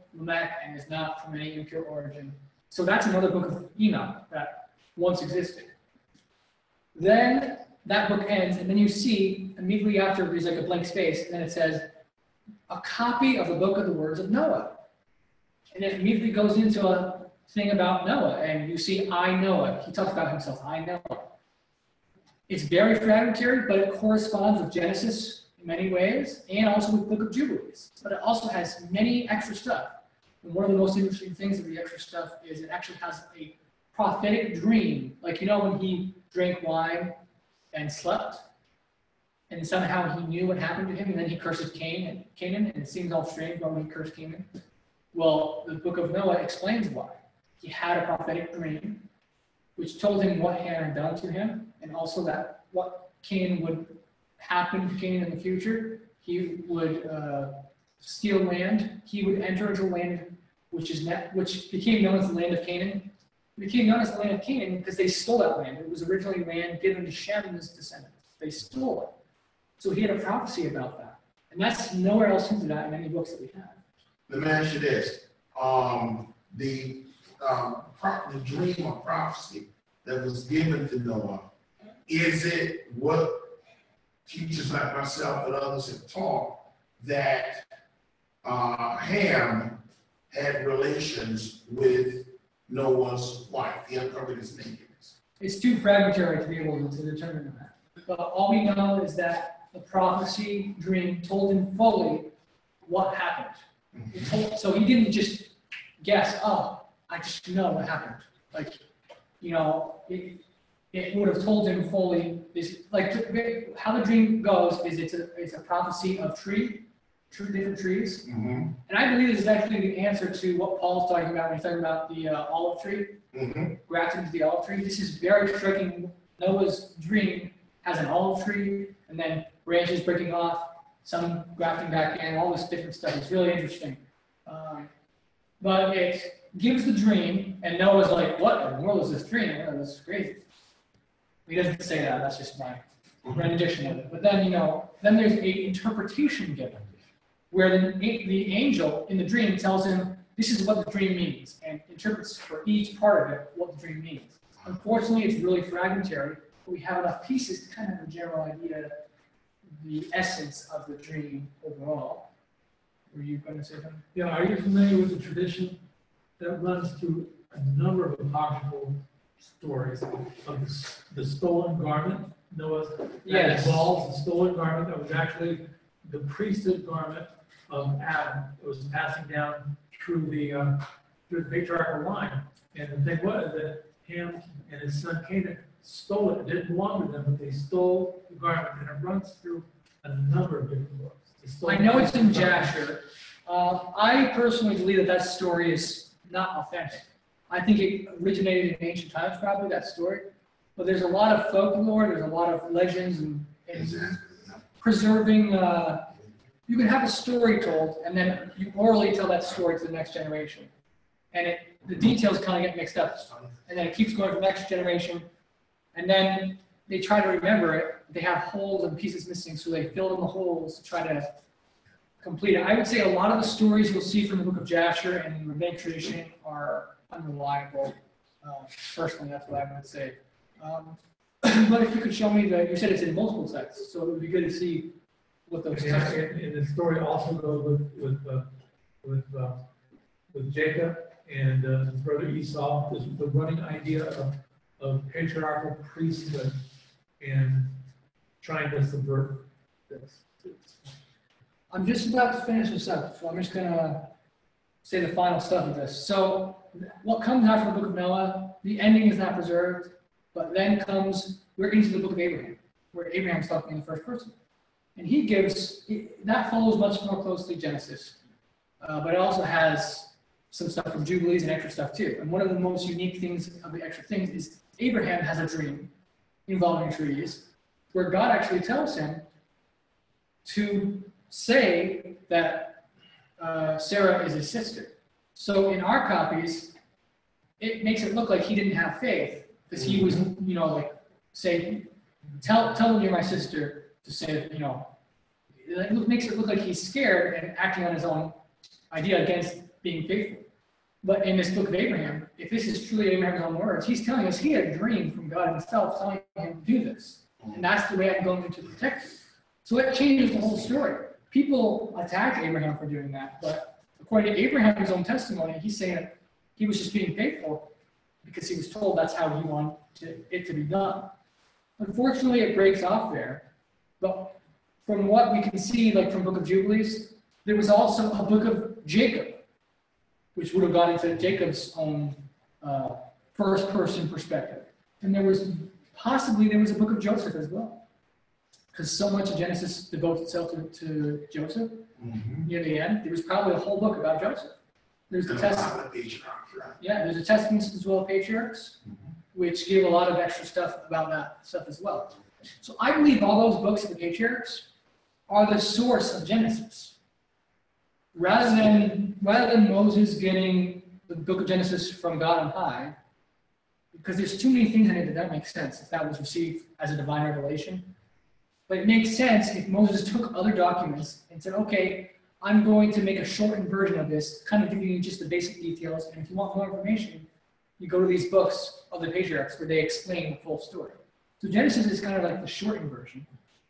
Lamech and is not from any impure origin. So that's another book of Enoch that once existed. Then that book ends, and then you see immediately after there's like a blank space, and then it says, a copy of the book of the words of Noah. And it immediately goes into a thing about Noah, and you see, I Noah. He talks about himself, I Noah. It's very fragmentary, but it corresponds with Genesis in many ways, and also with the book of Jubilees. But it also has many extra stuff. And one of the most interesting things of the extra stuff is it actually has a prophetic dream. Like, you know, when he drank wine and slept, and somehow he knew what happened to him, and then he curses Canaan, and it seems all strange when he cursed Canaan. Well, the book of Noah explains why. He had a prophetic dream, which told him what Ham had done to him, and also that what Canaan would happen to Canaan in the future. He would steal land. He would enter into land which became known as the land of Canaan. It became known as the land of Canaan because they stole that land. It was originally land given to Shem and his descendants. They stole it. So he had a prophecy about that. And that's nowhere else hinted at in any books that we have. Let me ask you this. The dream or prophecy that was given to Noah, is it what teachers like myself and others have taught that Ham had relations with Noah's wife? He uncovered his nakedness. It's too fragmentary to be able to determine that. But all we know is that the prophecy dream told him fully what happened. So he didn't just guess, oh, I just know what happened. Like, you know, it would have told him fully. This, like, how the dream goes is it's a prophecy of different trees. Mm-hmm. And I believe this is actually the answer to what Paul's talking about when he's talking about the olive tree, grafting to the olive tree. This is very striking. Noah's dream has an olive tree and then branches breaking off, some grafting back in, all this different stuff. It's really interesting. But it gives the dream, and Noah's like, what in the world is this dream? Oh, this is crazy. He doesn't say that, that's just my rendition of it. But then, you know, then there's an interpretation given, where the angel in the dream tells him, this is what the dream means, and interprets for each part of it what the dream means. Unfortunately, it's really fragmentary, but we have enough pieces to kind of have a general idea, the essence of the dream overall. Were you going to say something? Yeah, are you familiar with the tradition that runs through a number of apocryphal stories of the stolen garment? Noah's Yes. involves the stolen garment that was actually the priesthood garment of Adam. It was passing down through the patriarchal line. And the thing was that Ham and his son Canaan stole it. It didn't belong to them, but they stole the garment, and it runs through a number of different books. I know it's in Jasher. I personally believe that story is not authentic. I think it originated in ancient times, probably, that story. But there's a lot of folklore, there's a lot of legends, and preserving, you can have a story told, and then you orally tell that story to the next generation. And the details kind of get mixed up. And then it keeps going to the next generation. And then they try to remember it. They have holes and pieces missing, so they fill in the holes to try to complete it. I would say a lot of the stories you'll see from the book of Jasher and the Rabbinic tradition are unreliable. Personally, that's what I would say. But if you could show me you said it's in multiple texts, so it would be good to see what those texts are. And the story also goes with Jacob and his brother Esau. This is the running idea of patriarchal priesthood and trying to subvert this. I'm just about to finish this up, so I'm just going to say the final stuff of this. So what comes after the book of Noah, the ending is not preserved, but then we're into the book of Abraham, where Abraham's talking in the first person. And that follows much more closely Genesis, but it also has some stuff from Jubilees and extra stuff too. And one of the most unique things of the extra things is Abraham has a dream involving trees, where God actually tells him to say that Sarah is his sister. So in our copies, it makes it look like he didn't have faith, because he was, you know, like, say, tell them you're my sister, to say that, you know, it makes it look like he's scared and acting on his own idea against being faithful. But in this book of Abraham, if this is truly Abraham's own words, he's telling us he had a dream from God himself telling him to do this. And that's the way I'm going to protect you. So it changes the whole story. People attack Abraham for doing that, but according to Abraham's own testimony, he's saying that he was just being faithful because he was told that's how he wanted it to be done. Unfortunately, it breaks off there. But from what we can see, like from Book of Jubilees, there was also a book of Jacob, which would have gone into Jacob's own first-person perspective. And there was a book of Joseph as well, because so much of Genesis devotes itself to Joseph. Near the end, there was probably a whole book about Joseph. There's the Testament. Yeah, there's a Testaments as well, patriarchs, which give a lot of extra stuff about that stuff as well. So I believe all those books of the patriarchs are the source of Genesis. Rather than Moses getting the book of Genesis from God on high, because there's too many things in it that makes sense if that was received as a divine revelation. But it makes sense if Moses took other documents and said, okay, I'm going to make a shortened version of this, kind of giving you just the basic details, and if you want more information, you go to these books of the patriarchs where they explain the full story. So Genesis is kind of like the shortened version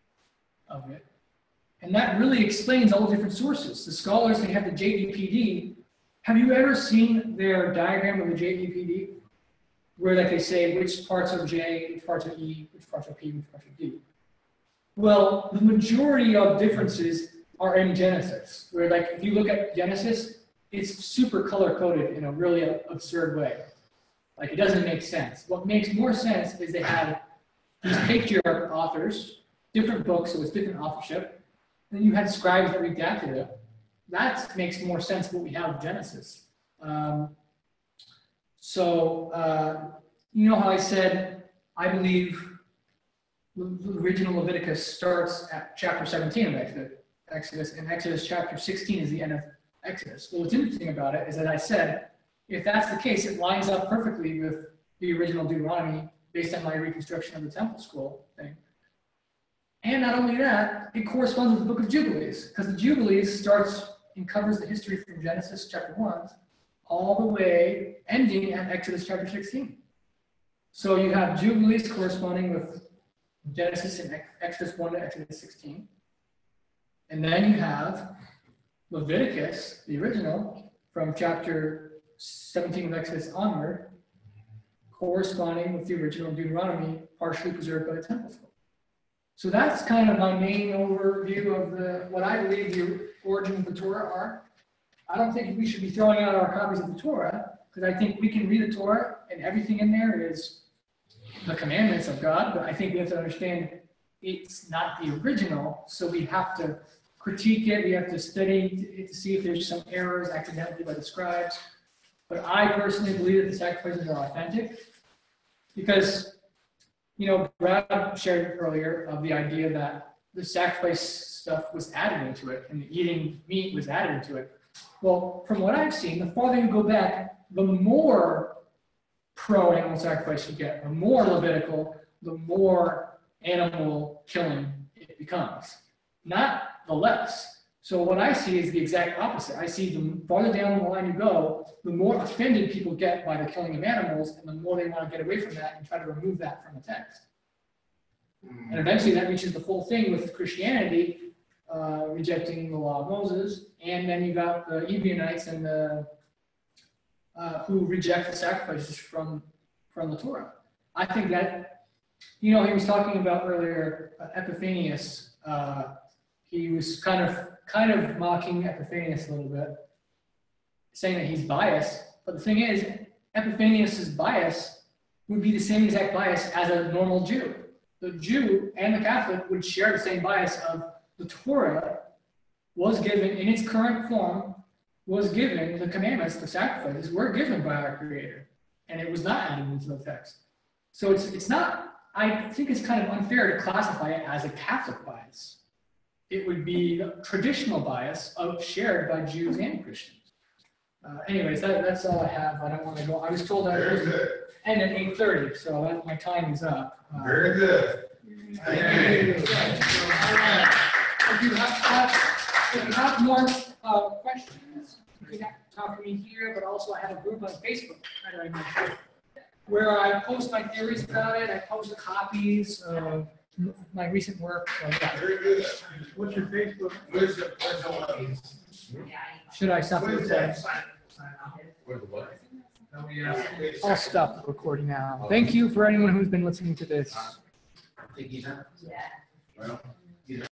of it. And that really explains all the different sources. The scholars, they have the JEPD. Have you ever seen their diagram of the JEPD? Where like they say which parts are J, which parts are E, which parts are P, which parts are D. Well, the majority of differences are in Genesis, where like if you look at Genesis, it's super color-coded in a really absurd way. Like it doesn't make sense. What makes more sense is they have these patriarch authors, different books, so it's different authorship. Then you had scribes that redacted it. That makes more sense what we have in Genesis. You know how I said, I believe the original Leviticus starts at chapter 17 of Exodus, and Exodus chapter 16 is the end of Exodus. Well, what's interesting about it is that I said, if that's the case, it lines up perfectly with the original Deuteronomy based on my reconstruction of the temple scroll thing. And not only that, it corresponds with the book of Jubilees, because the Jubilees starts and covers the history from Genesis chapter 1 all the way ending at Exodus chapter 16. So you have Jubilees corresponding with Genesis and Exodus 1 to Exodus 16. And then you have Leviticus, the original, from chapter 17 of Exodus onward, corresponding with the original Deuteronomy, partially preserved by the temple scroll. So that's kind of my main overview of what I believe the origins of the Torah are. I don't think we should be throwing out our copies of the Torah, because I think we can read the Torah and everything in there is the commandments of God, but I think we have to understand it's not the original, so we have to critique it, we have to study it to see if there's some errors accidentally by the scribes. But I personally believe that the sacrifices are authentic, because, you know, Brad shared earlier of the idea that the sacrifice stuff was added into it, and the eating meat was added into it. Well, from what I've seen, the farther you go back, the more pro-animal sacrifice you get, the more Levitical, the more animal killing it becomes, not the less. So what I see is the exact opposite. I see the farther down the line you go, the more offended people get by the killing of animals, and the more they want to get away from that and try to remove that from the text. And eventually that reaches the full thing with Christianity, rejecting the law of Moses, and then you got the Ebionites and the who reject the sacrifices from the Torah. I think that, you know, he was talking about earlier Epiphanius. He was kind of mocking Epiphanius a little bit, saying that he's biased. But the thing is, Epiphanius's bias would be the same exact bias as a normal Jew. The Jew and the Catholic would share the same bias of the Torah was given in its current form, was given, the commandments, the sacrifices were given by our Creator, and it was not added into the text. So it's not, I think it's kind of unfair to classify it as a Catholic bias. It would be a traditional bias shared by Jews and Christians. Anyways, that's all I have. I don't want to go. I was told that it was end at 8:30, so my time is up. Very good. Thank you. If you have more questions, you can talk to me here, but also I have a group on Facebook, that I mentioned, where I post my theories about it. I post copies of my recent work. So, yeah. Very good. What's your Facebook? Where's the one? Should I stop the Where's that? recording? Where's the what? I'll stop the recording now. Thank you for anyone who's been listening to this. Well,